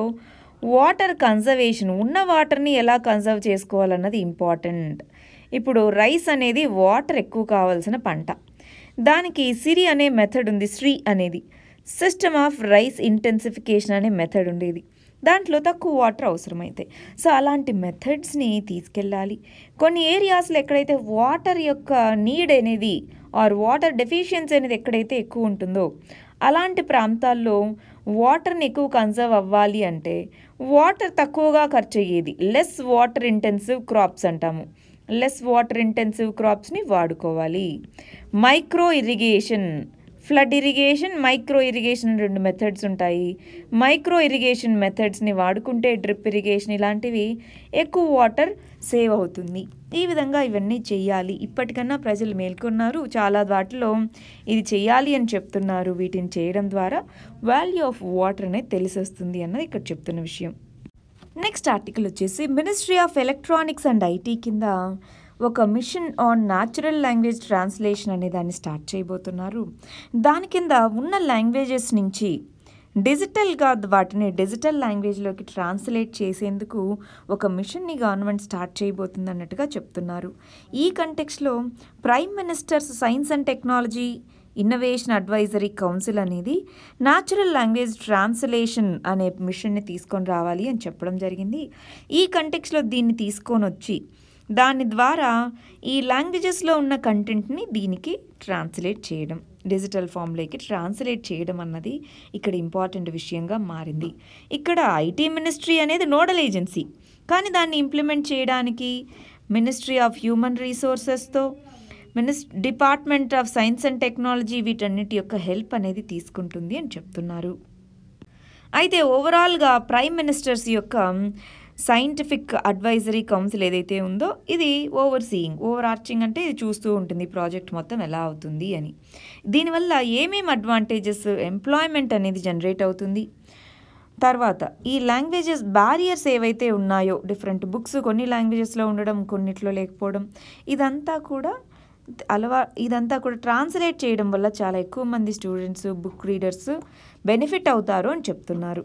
A: వాటర్ కన్జర్వేషన్, ఉన్న వాటర్ని ఎలా కన్జర్వ్ చేసుకోవాలన్నది ఇంపార్టెంట్. ఇప్పుడు రైస్ అనేది వాటర్ ఎక్కువ కావాల్సిన పంట. దానికి సిరి అనే మెథడ్ ఉంది, శ్రీ అనేది సిస్టమ్ ఆఫ్ రైస్ ఇంటెన్సిఫికేషన్ అనే మెథడ్ ఉండేది. దాంట్లో తక్కువ వాటర్ అవసరమైతే, సో అలాంటి మెథడ్స్ని తీసుకెళ్ళాలి. కొన్ని ఏరియాస్లో ఎక్కడైతే వాటర్ యొక్క నీడ్ అనేది ఆర్ వాటర్ డెఫిషియన్సీ అనేది ఎక్కడైతే ఎక్కువ ఉంటుందో అలాంటి ప్రాంతాల్లో వాటర్ని ఎక్కువ కన్జర్వ్ అవ్వాలి అంటే వాటర్ తక్కువగా ఖర్చు అయ్యేది లెస్ వాటర్ ఇంటెన్సివ్ క్రాప్స్ అంటాము. లెస్ వాటర్ ఇంటెన్సివ్ క్రాప్స్ని వాడుకోవాలి. Micro irrigation flood irrigation, micro irrigation రెండు మెథడ్స్ ఉంటాయి. మైక్రో ఇరిగేషన్ మెథడ్స్ని వాడుకుంటే డ్రిప్ ఇరిగేషన్ ఇలాంటివి ఎక్కువ వాటర్ సేవ్ అవుతుంది. ఈ విధంగా ఇవన్నీ చెయ్యాలి. ఇప్పటికన్నా ప్రజలు మేల్కొన్నారు, చాలా వాటిలో ఇది చెయ్యాలి అని చెప్తున్నారు. వీటిని చేయడం ద్వారా వాల్యూ ఆఫ్ వాటర్ అనేది తెలిసొస్తుంది అన్నది ఇక్కడ చెప్తున్న విషయం. నెక్స్ట్ ఆర్టికల్ వచ్చేసి ministry of electronics and IT కింద ఒక mission on natural language translation అనే దాన్ని స్టార్ట్ చేయబోతున్నారు. దాని కింద ఉన్న లాంగ్వేజెస్ నుంచి డిజిటల్గా వాటిని డిజిటల్ లాంగ్వేజ్లోకి ట్రాన్స్లేట్ చేసేందుకు ఒక మిషన్ని గవర్నమెంట్ స్టార్ట్ చేయబోతుంది అన్నట్టుగా చెప్తున్నారు. ఈ కంటెక్స్లో prime minister's science and technology innovation advisory council అనేది న్యాచురల్ లాంగ్వేజ్ ట్రాన్స్లేషన్ అనే మిషన్ని తీసుకొని రావాలి అని చెప్పడం జరిగింది. ఈ కంటెక్స్లో దీన్ని తీసుకొని వచ్చి దాని ద్వారా ఈ లాంగ్వేజెస్లో ఉన్న కంటెంట్ని దీనికి ట్రాన్స్లేట్ చేయడం, డిజిటల్ ఫామ్లోకి ట్రాన్స్లేట్ చేయడం అన్నది ఇక్కడ ఇంపార్టెంట్ విషయంగా మారింది. ఇక్కడ ఐటీ మినిస్ట్రీ అనేది నోడల్ ఏజెన్సీ, కానీ దాన్ని ఇంప్లిమెంట్ చేయడానికి మినిస్ట్రీ ఆఫ్ హ్యూమన్ రీసోర్సెస్తో మినిస్ department of science and technology వీటన్నిటి యొక్క హెల్ప్ అనేది తీసుకుంటుంది అని చెప్తున్నారు. అయితే ఓవరాల్గా ప్రైమ్ మినిస్టర్స్ యొక్క సైంటిఫిక్ అడ్వైజరీ కౌన్సిల్ ఏదైతే ఉందో ఇది ఓవర్ సీయింగ్, ఓవర్ ఆర్చింగ్ అంటే ఇది చూస్తూ ఉంటుంది ప్రాజెక్ట్ మొత్తం ఎలా అవుతుంది అని. దీనివల్ల ఏమేమి అడ్వాంటేజెస్, ఎంప్లాయ్మెంట్ అనేది జనరేట్ అవుతుంది, తర్వాత ఈ లాంగ్వేజెస్ బ్యారియర్స్ ఏవైతే ఉన్నాయో, డిఫరెంట్ బుక్స్ కొన్ని లాంగ్వేజెస్లో ఉండడం కొన్నిట్లో లేకపోవడం, ఇదంతా కూడా అలవా ఇదంతా కూడా ట్రాన్స్లేట్ చేయడం వల్ల చాలా ఎక్కువ మంది స్టూడెంట్స్, బుక్ రీడర్స్ బెనిఫిట్ అవుతారు అని చెప్తున్నారు.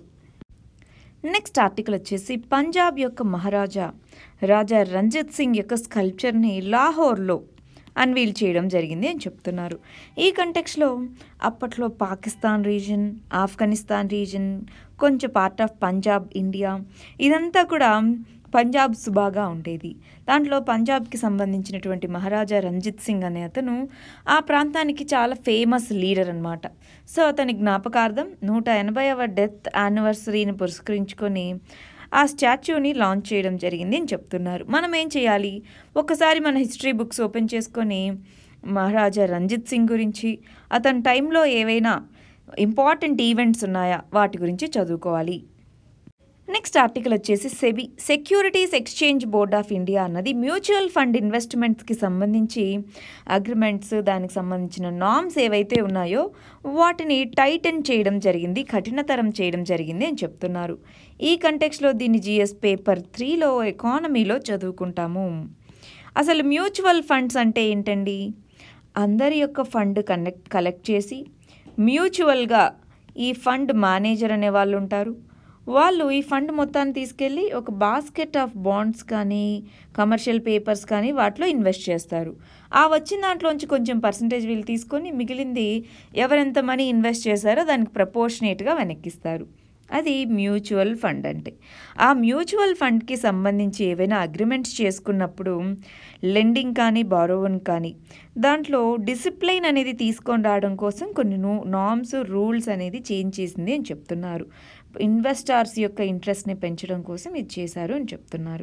A: నెక్స్ట్ ఆర్టికల్ వచ్చేసి పంజాబ్ యొక్క మహారాజా రాజా రంజిత్ సింగ్ యొక్క స్కల్ప్చర్ని లాహోర్లో అన్వీల్ చేయడం జరిగింది అని చెప్తున్నారు. ఈ కంటెక్స్లో అప్పట్లో పాకిస్తాన్ రీజన్, ఆఫ్ఘనిస్తాన్ రీజన్, కొంచెం పార్ట్ ఆఫ్ పంజాబ్, ఇండియా, ఇదంతా కూడా పంజాబ్ సుబాగా ఉండేది. దాంట్లో పంజాబ్కి సంబంధించినటువంటి మహారాజా రంజిత్ సింగ్ అనే అతను ఆ ప్రాంతానికి చాలా ఫేమస్ లీడర్ అనమాట. సో అతని జ్ఞాపకార్థం నూట ఎనభైవ డెత్ యానివర్సరీని పురస్కరించుకొని ఆ స్టాచ్యూని లాంచ్ చేయడం జరిగింది అని చెప్తున్నారు. మనం ఏం చేయాలి, ఒకసారి మన హిస్టరీ బుక్స్ ఓపెన్ చేసుకొని మహారాజా రంజిత్ సింగ్ గురించి, అతని టైంలో ఏవైనా ఇంపార్టెంట్ ఈవెంట్స్ ఉన్నాయా వాటి గురించి చదువుకోవాలి. నెక్స్ట్ ఆర్టికల్ వచ్చేసి SEBI securities exchange board of India అన్నది మ్యూచువల్ ఫండ్ ఇన్వెస్ట్మెంట్స్కి సంబంధించి అగ్రిమెంట్స్, దానికి సంబంధించిన నామ్స్ ఏవైతే ఉన్నాయో వాటిని టైటన్ చేయడం జరిగింది, కఠినతరం చేయడం జరిగింది అని చెప్తున్నారు. ఈ కంటెక్స్లో దీన్ని జిఎస్ పేపర్ త్రీలో ఎకానమీలో చదువుకుంటాము. అసలు మ్యూచువల్ ఫండ్స్ అంటే ఏంటండి, అందరి యొక్క ఫండ్ కనెక్ట్ కలెక్ట్ చేసి మ్యూచువల్గా ఈ ఫండ్ మేనేజర్ అనే వాళ్ళు ఉంటారు. వాళ్ళు ఈ ఫండ్ మొత్తాన్ని తీసుకెళ్ళి ఒక బాస్కెట్ ఆఫ్ బాండ్స్ కానీ కమర్షియల్ పేపర్స్ కానీ వాటిలో ఇన్వెస్ట్ చేస్తారు. ఆ వచ్చిన దాంట్లోంచి కొంచెం పర్సంటేజ్ వీళ్ళు తీసుకొని మిగిలింది ఎవరెంత మనీ ఇన్వెస్ట్ చేశారో దానికి ప్రపోర్షనేట్గా వెనక్కిస్తారు. అది మ్యూచువల్ ఫండ్ అంటే. ఆ మ్యూచువల్ ఫండ్కి సంబంధించి ఏవైనా అగ్రిమెంట్స్ చేసుకున్నప్పుడు లెండింగ్ కానీ బారోవన్ కానీ దాంట్లో డిసిప్లైన్ అనేది తీసుకొని రావడం కోసం కొన్ని నామ్స్, రూల్స్ అనేది చేంజ్ చేసింది అని చెప్తున్నారు. ఇన్వెస్టర్స్ యొక్క ఇంట్రెస్ట్ని పెంచడం కోసం ఇది చేశారు అని చెప్తున్నారు.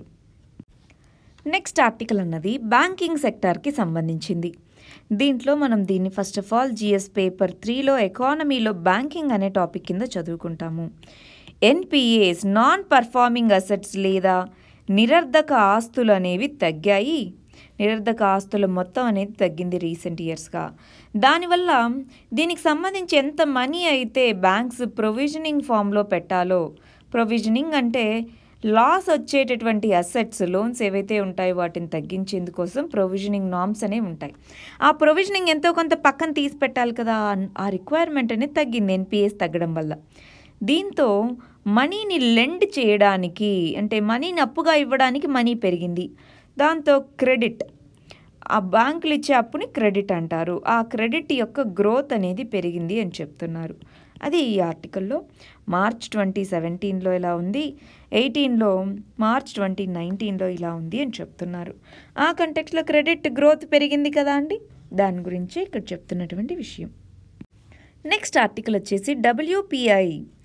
A: నెక్స్ట్ ఆర్టికల్ అన్నది బ్యాంకింగ్ సెక్టార్కి సంబంధించింది. దీంట్లో మనం దీన్ని first of all GS paper త్రీలో ఎకానమీలో బ్యాంకింగ్ అనే టాపిక్ కింద చదువుకుంటాము. ఎన్పిఏస్ నాన్ పర్ఫార్మింగ్ అసెట్స్ లేదా నిరర్ధక ఆస్తులు అనేవి తగ్గాయి. నిరర్ధక ఆస్తుల మొత్తం అనేది తగ్గింది రీసెంట్ ఇయర్స్గా. దానివల్ల దీనికి సంబంధించి ఎంత మనీ అయితే బ్యాంక్స్ ప్రొవిజనింగ్ ఫామ్లో పెట్టాలో, ప్రొవిజనింగ్ అంటే లాస్ వచ్చేటటువంటి అసెట్స్, లోన్స్ ఏవైతే ఉంటాయో వాటిని తగ్గించేందుకోసం ప్రొవిజనింగ్ నామ్స్ అనేవి ఉంటాయి. ఆ ప్రొవిజనింగ్ ఎంతో కొంత పక్కన తీసి పెట్టాలి కదా, ఆ రిక్వైర్మెంట్ అనేది తగ్గింది ఎన్పిఎస్ తగ్గడం వల్ల. దీంతో మనీని లెండ్ చేయడానికి, అంటే మనీని అప్పుగా ఇవ్వడానికి మనీ పెరిగింది. దాంతో క్రెడిట్, ఆ బ్యాంకులు ఇచ్చే అప్పుని క్రెడిట్ అంటారు. ఆ క్రెడిట్ యొక్క గ్రోత్ అనేది పెరిగింది అని చెప్తున్నారు. అది ఈ ఆర్టికల్లో మార్చ్ ట్వంటీ సెవెంటీన్లో ఇలా ఉంది, ఎయిటీన్లో మార్చ్ ట్వంటీ నైన్టీన్లో ఇలా ఉంది అని చెప్తున్నారు. ఆ కంటెక్స్లో క్రెడిట్ గ్రోత్ పెరిగింది కదా అండి, దాని గురించి ఇక్కడ చెప్తున్నటువంటి విషయం. నెక్స్ట్ ఆర్టికల్ వచ్చేసి డబ్ల్యూపిఐ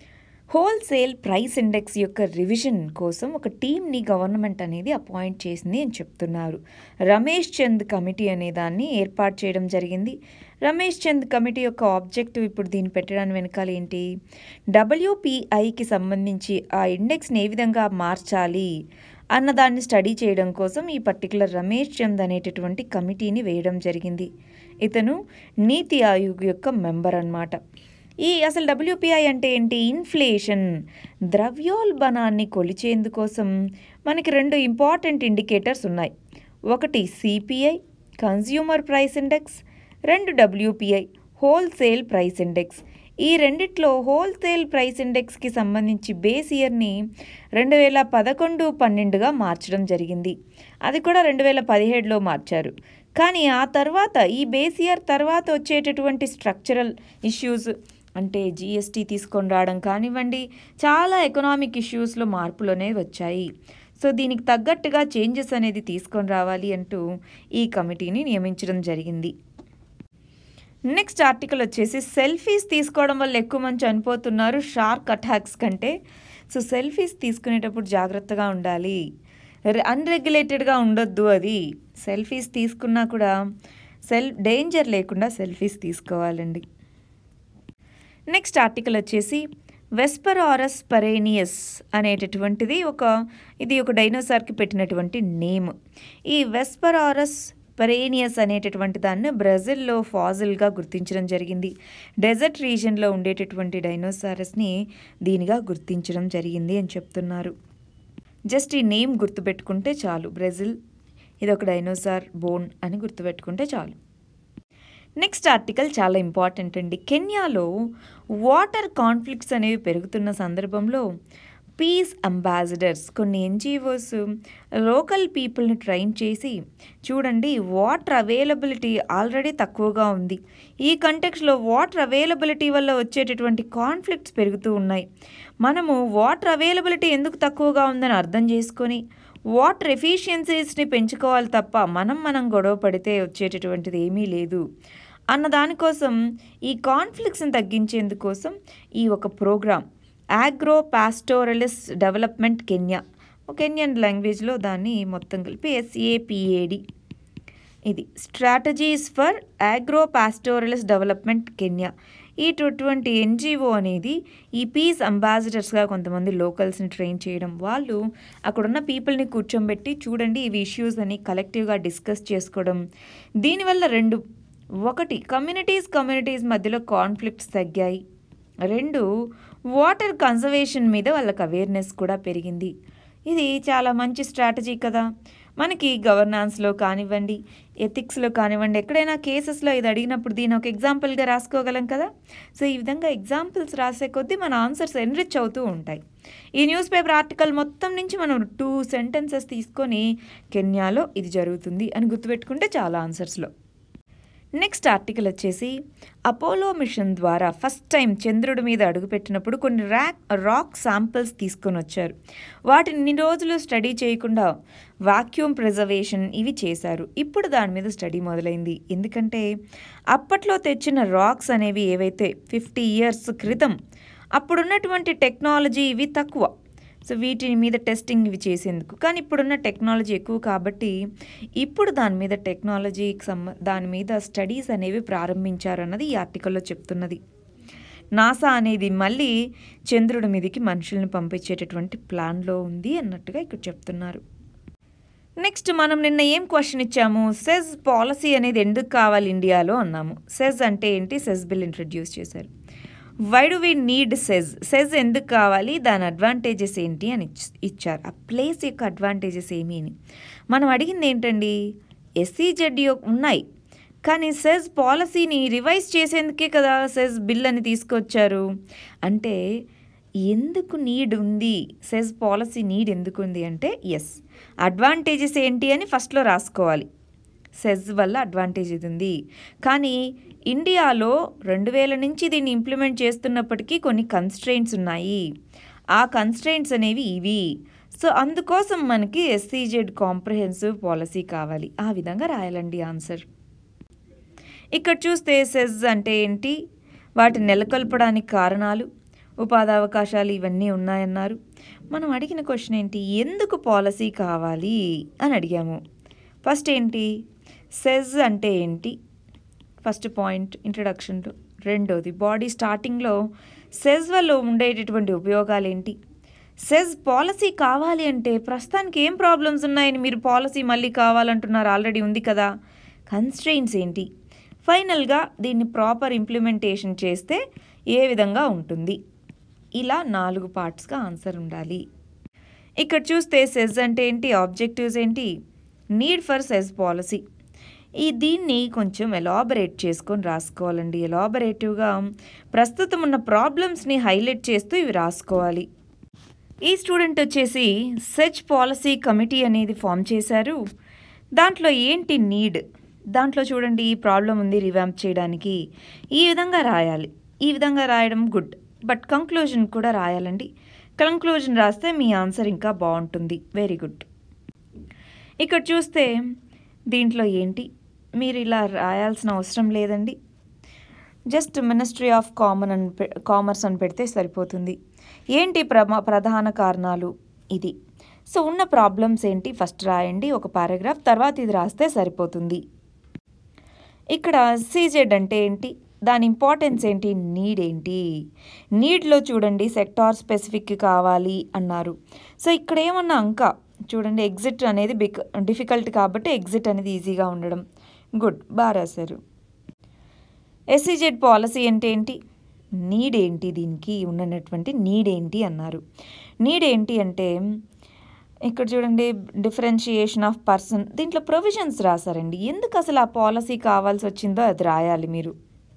A: హోల్సేల్ ప్రైస్ ఇండెక్స్ యొక్క రివిజన్ కోసం ఒక టీమ్ని గవర్నమెంట్ అనేది అపాయింట్ చేసింది అని చెప్తున్నారు. రమేష్ చంద్ కమిటీ అనే దాన్ని ఏర్పాటు చేయడం జరిగింది. రమేష్ చంద్ కమిటీ యొక్క ఆబ్జెక్టివ్ ఇప్పుడు దీన్ని పెట్టడానికి వెనకాల ఏంటి, డబ్ల్యూపీఐకి సంబంధించి ఆ ఇండెక్స్ని ఏ విధంగా మార్చాలి అన్నదాన్ని స్టడీ చేయడం కోసం ఈ పర్టికులర్ రమేష్ చంద్ అనేటటువంటి కమిటీని వేయడం జరిగింది. ఇతను నీతి ఆయోగ్ యొక్క మెంబర్ అన్నమాట. ఈ అసలు డబ్ల్యూపీఐ అంటే ఏంటి, ఇన్ఫ్లేషన్ ద్రవ్యోల్బణాన్ని కొలిచేందుకోసం మనకి రెండు ఇంపార్టెంట్ ఇండికేటర్స్ ఉన్నాయి. ఒకటి సిపిఐ కన్స్యూమర్ ప్రైస్ ఇండెక్స్, రెండు డబ్ల్యూపీఐ హోల్సేల్ ప్రైస్ ఇండెక్స్. ఈ రెండిట్లో హోల్సేల్ ప్రైస్ ఇండెక్స్కి సంబంధించి బేస్ ఇయర్ని రెండు వేల పదకొండు పన్నెండుగా మార్చడం జరిగింది. అది కూడా రెండు వేల పదిహేడులో మార్చారు. కానీ ఆ తర్వాత ఈ బేస్ ఇయర్ తర్వాత వచ్చేటటువంటి స్ట్రక్చరల్ ఇష్యూస్ అంటే జిఎస్టీ తీసుకొని రావడం కానివ్వండి, చాలా ఎకనామిక్ ఇష్యూస్లో మార్పులు అనేవి వచ్చాయి. సో దీనికి తగ్గట్టుగా చేంజెస్ అనేది తీసుకొని రావాలి అంటూ ఈ కమిటీని నియమించడం జరిగింది. నెక్స్ట్ ఆర్టికల్ వచ్చేసి సెల్ఫీస్ తీసుకోవడం వల్ల ఎక్కువ మంది చనిపోతున్నారు షార్క్ అటాక్స్ కంటే. సో సెల్ఫీస్ తీసుకునేటప్పుడు జాగ్రత్తగా ఉండాలి, అన్రెగ్యులేటెడ్గా ఉండొద్దు. అది సెల్ఫీస్ తీసుకున్నా కూడా సెల్ డేంజర్ లేకుండా సెల్ఫీస్ తీసుకోవాలండి. నెక్స్ట్ ఆర్టికల్ వచ్చేసి వెస్పరారస్ పరేనియస్ అనేటటువంటిది ఒక ఇది ఒక డైనోసార్కి పెట్టినటువంటి నేమ్. ఈ వెస్పరారస్ పరేనియస్ అనేటటువంటి దాన్ని బ్రెజిల్లో ఫాజిల్గా గుర్తించడం జరిగింది. డెజర్ట్ రీజియన్లో ఉండేటటువంటి డైనోసారస్ని దీనిగా గుర్తించడం జరిగింది అని చెప్తున్నారు. జస్ట్ ఈ నేమ్ గుర్తుపెట్టుకుంటే చాలు, బ్రెజిల్ ఇది ఒక డైనోసార్ బోన్ అని గుర్తుపెట్టుకుంటే చాలు. నెక్స్ట్ ఆర్టికల్ చాలా ఇంపార్టెంట్ అండి. కెన్యాలో వాటర్ కాన్ఫ్లిక్ట్స్ అనేవి పెరుగుతున్న సందర్భంలో పీస్ అంబాసిడర్స్ కొన్ని ఎన్జిఓస్ లోకల్ పీపుల్ని ట్రైన్ చేసి, చూడండి వాటర్ అవైలబిలిటీ ఆల్రెడీ తక్కువగా ఉంది, ఈ కంటెక్స్లో వాటర్ అవైలబిలిటీ వల్ల వచ్చేటటువంటి కాన్ఫ్లిక్ట్స్ పెరుగుతూ ఉన్నాయి, మనము వాటర్ అవైలబిలిటీ ఎందుకు తక్కువగా ఉందని అర్థం చేసుకొని వాటర్ ఎఫిషియన్సీస్ని పెంచుకోవాలి తప్ప మనం మనం గొడవ పడితే వచ్చేటటువంటిది ఏమీ లేదు అన్న దానికోసం ఈ కాన్ఫ్లిక్ట్స్ని తగ్గించేందుకోసం ఈ ఒక programme agro pastoralist development Kenya, Kenyan లాంగ్వేజ్లో దాన్ని మొత్తం కలిపి ఎస్ఏపిఏడి, ఇది strategies for agro pastoralist development Kenya. ఈ ట్వంటీ ఎన్జిఓ అనేది ఈ పీస్ అంబాసిడర్స్గా కొంతమంది లోకల్స్ని ట్రైన్ చేయడం, వాళ్ళు అక్కడున్న పీపుల్ని కూర్చోబెట్టి చూడండి ఇవి ఇష్యూస్ అని కలెక్టివ్గా డిస్కస్ చేసుకోవడం. దీనివల్ల రెండు, ఒకటి కమ్యూనిటీస్ కమ్యూనిటీస్ మధ్యలో కాన్ఫ్లిక్ట్స్ తగ్గాయి, రెండు వాటర్ కన్జర్వేషన్ మీద వాళ్ళకి అవేర్నెస్ కూడా పెరిగింది. ఇది చాలా మంచి స్ట్రాటజీ కదా. మనకి గవర్నాన్స్లో కానివ్వండి, ఎథిక్స్లో కానివ్వండి, ఎక్కడైనా కేసెస్లో ఇది అడిగినప్పుడు దీని ఒక ఎగ్జాంపుల్గా రాసుకోగలం కదా. సో ఈ విధంగా ఎగ్జాంపుల్స్ రాసే కొద్దీ మన ఆన్సర్స్ ఎన్రిచ్ అవుతూ ఉంటాయి. ఈ న్యూస్ పేపర్ ఆర్టికల్ మొత్తం నుంచి మనం టూ సెంటెన్సెస్ తీసుకొని కెన్యాలో ఇది జరుగుతుంది అని గుర్తుపెట్టుకుంటే చాలా ఆన్సర్స్లో. నెక్స్ట్ ఆర్టికల్ వచ్చేసి అపోలో మిషన్ ద్వారా ఫస్ట్ టైం చంద్రుడి మీద అడుగుపెట్టినప్పుడు కొన్ని ర్యాక్ రాక్ శాంపిల్స్ తీసుకొని వచ్చారు. వాటిని ఇన్ని రోజులు స్టడీ చేయకుండా వాక్యూమ్ ప్రిజర్వేషన్ ఇవి చేశారు. ఇప్పుడు దాని మీద స్టడీ మొదలైంది. ఎందుకంటే అప్పట్లో తెచ్చిన రాక్స్ అనేవి ఏవైతే ఫిఫ్టీ ఇయర్స్ క్రితం అప్పుడున్నటువంటి టెక్నాలజీ ఇవి తక్కువ, సో వీటి మీద టెస్టింగ్ ఇవి చేసేందుకు. కానీ ఇప్పుడున్న టెక్నాలజీ ఎక్కువ కాబట్టి ఇప్పుడు దాని మీద టెక్నాలజీకి సంబ దాని మీద స్టడీస్ అనేవి ప్రారంభించారు అన్నది ఈ ఆర్టికల్లో చెప్తున్నది. నాసా అనేది మళ్ళీ చంద్రుడి మీదకి మనుషుల్ని పంపించేటటువంటి ప్లాన్లో ఉంది అన్నట్టుగా ఇక్కడ చెప్తున్నారు. నెక్స్ట్ మనం నిన్న ఏం క్వశ్చన్ ఇచ్చాము, సెజ్ పాలసీ అనేది ఎందుకు కావాలి ఇండియాలో అన్నాము. సెజ్ అంటే ఏంటి, సెజ్ బిల్ ఇంట్రడ్యూస్ చేశారు. Why do we need SEZ, SEZ ఎందుకు కావాలి, దాని అడ్వాంటేజెస్ ఏంటి అని ఇచ్చారు. ఆ ప్లేస్ యొక్క అడ్వాంటేజెస్ ఏమి అని మనం అడిగింది ఏంటండి, ఎస్సీజెడ్ ఉన్నాయి కానీ సెజ్ పాలసీని రివైజ్ చేసేందుకే కదా సెజ్ బిల్ అని తీసుకొచ్చారు. అంటే ఎందుకు నీడ్ ఉంది, సెజ్ పాలసీ నీడ్ ఎందుకు ఉంది అంటే ఎస్ అడ్వాంటేజెస్ ఏంటి అని ఫస్ట్లో రాసుకోవాలి. సెజ్ వల్ల అడ్వాంటేజ్ ఇది ఉంది, కానీ ఇండియాలో రెండు వేల నుంచి దీన్ని ఇంప్లిమెంట్ చేస్తున్నప్పటికీ కొన్ని కన్స్ట్రెయింట్స్ ఉన్నాయి. ఆ కన్స్ట్రెయింట్స్ అనేవి ఇవి. సో అందుకోసం మనకి ఎస్సీజెడ్ కాంప్రహెన్సివ్ పాలసీ కావాలి. ఆ విధంగా రాయాలండి ఆన్సర్. ఇక్కడ చూస్తే సెజ్ అంటే ఏంటి, వాటిని నెలకొల్పడానికి కారణాలు, ఉపాధి అవకాశాలు ఇవన్నీ ఉన్నాయన్నారు. మనం అడిగిన క్వశ్చన్ ఏంటి, ఎందుకు పాలసీ కావాలి అని అడిగాము. ఫస్ట్ ఏంటి, సెజ్ అంటే ఏంటి, ఫస్ట్ పాయింట్ ఇంట్రడక్షన్లో. రెండోది బాడీ స్టార్టింగ్లో సెజ్ వల్ల ఉండేటటువంటి ఉపయోగాలు ఏంటి. సెజ్ పాలసీ కావాలి అంటే ప్రస్తుతానికి ఏం ప్రాబ్లమ్స్ ఉన్నాయని మీరు పాలసీ మళ్ళీ కావాలంటున్నారు, ఆల్రెడీ ఉంది కదా. కన్స్ట్రెయిన్స్ ఏంటి, ఫైనల్గా దీన్ని ప్రాపర్ ఇంప్లిమెంటేషన్ చేస్తే ఏ విధంగా ఉంటుంది. ఇలా నాలుగు పార్ట్స్గా ఆన్సర్ ఉండాలి. ఇక్కడ చూస్తే సెజ్ అంటే ఏంటి, ఆబ్జెక్టివ్స్ ఏంటి, నీడ్ ఫర్ సెజ్ పాలసీ. ఈ దీన్ని కొంచెం ఎలాబరేట్ చేసుకొని రాసుకోవాలండి. ఎలాబరేటివ్గా ప్రస్తుతం ఉన్న ప్రాబ్లమ్స్ని హైలైట్ చేస్తూ ఇవి రాసుకోవాలి. ఈ స్టూడెంట్ వచ్చేసి సెజ్ పాలసీ కమిటీ అనేది ఫామ్ చేశారు. దాంట్లో ఏంటి నీడ్, దాంట్లో చూడండి ఈ ప్రాబ్లం ఉంది రివాంప్ చేయడానికి, ఈ విధంగా రాయాలి. ఈ విధంగా రాయడం గుడ్, బట్ కంక్లూజన్ కూడా రాయాలండి. కంక్లూజన్ రాస్తే మీ ఆన్సర్ ఇంకా బాగుంటుంది. Very good. ఇక్కడ చూస్తే దీంట్లో ఏంటి, మీరు ఇలా రాయాల్సిన అవసరం లేదండి. జస్ట్ మినిస్ట్రీ ఆఫ్ కామన్ అని కామర్స్ అని పెడితే సరిపోతుంది. ఏంటి ప్రమా ప్రధాన కారణాలు ఇది. సో ఉన్న ప్రాబ్లమ్స్ ఏంటి ఫస్ట్ రాయండి ఒక పారాగ్రాఫ్, తర్వాత ఇది రాస్తే సరిపోతుంది. ఇక్కడ సీజెడ్ అంటే ఏంటి, దాని ఇంపార్టెన్స్ ఏంటి, నీడ్ ఏంటి. నీడ్లో చూడండి సెక్టార్ స్పెసిఫిక్ కావాలి అన్నారు. సో ఇక్కడ ఏమన్నా అంక చూడండి, ఎగ్జిట్ అనేది బిక్ డిఫికల్ట్ కాబట్టి ఎగ్జిట్ అనేది ఈజీగా ఉండడం. గుడ్, బాగా రాశారు. ఎస్సీజెడ్ పాలసీ అంటే ఏంటి, నీడ్ ఏంటి, దీనికి ఉన్నటువంటి నీడ్ ఏంటి అన్నారు. నీడ్ ఏంటి అంటే ఇక్కడ చూడండి డిఫరెన్షియేషన్ ఆఫ్ పర్సన్, దీంట్లో ప్రొవిజన్స్ రాశారండి. ఎందుకు అసలు ఆ పాలసీ కావాల్సి వచ్చిందో అది రాయాలి మీరు.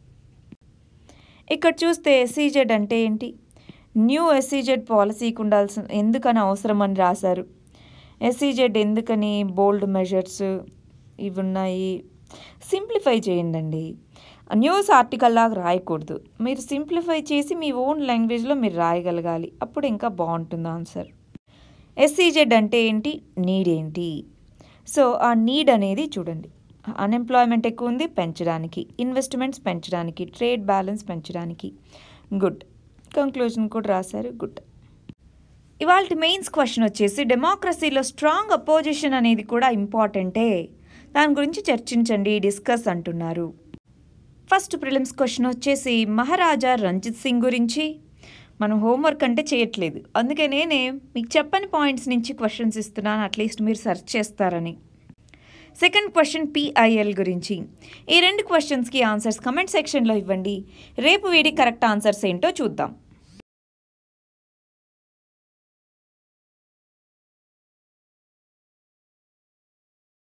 A: ఇక్కడ చూస్తే ఎస్సీజెడ్ అంటే ఏంటి, న్యూ ఎస్సీజెడ్ పాలసీకి ఉండాల్సిన ఎందుకని అవసరం అని రాశారు. ఎస్సీజెడ్ ఎందుకని, బోల్డ్ మెజర్స్ ఇవి ఉన్నాయి. సింప్లిఫై చేయండి, న్యూస్ ఆర్టికల్ లాగా రాయకూడదు. మీరు సింప్లిఫై చేసి మీ ఓన్ లాంగ్వేజ్లో మీరు రాయగలగాలి, అప్పుడు ఇంకా బాగుంటుంది ఆన్సర్. ఎస్సీజెడ్ అంటే ఏంటి, నీడ్ ఏంటి. సో ఆ నీడ్ అనేది చూడండి, అన్ఎంప్లాయ్మెంట్ ఎక్కువ ఉంది పెంచడానికి, ఇన్వెస్ట్మెంట్స్ పెంచడానికి, ట్రేడ్ బ్యాలెన్స్ పెంచడానికి. గుడ్, కంక్లూజన్ కూడా రాశారు. గుడ్. ఇవాళ మెయిన్స్ క్వశ్చన్ వచ్చేసి డెమోక్రసీలో స్ట్రాంగ్ అపోజిషన్ అనేది కూడా ఇంపార్టెంటే, దాని గురించి చర్చించండి, డిస్కస్ అంటున్నారు. ఫస్ట్ ప్రిలిమ్స్ క్వశ్చన్ వచ్చేసి మహారాజా రంజిత్ సింగ్ గురించి. మనం హోంవర్క్ అంటే చేయట్లేదు, అందుకే నేనే మీకు చెప్పని పాయింట్స్ నుంచి క్వశ్చన్స్ ఇస్తున్నాను, అట్లీస్ట్ మీరు సెర్చ్ చేస్తారని. సెకండ్ క్వశ్చన్ పిఐఎల్ గురించి. ఈ రెండు క్వశ్చన్స్కి ఆన్సర్స్ కమెంట్ సెక్షన్లో ఇవ్వండి. రేపు వీడి కరెక్ట్ ఆన్సర్స్ ఏంటో చూద్దాం.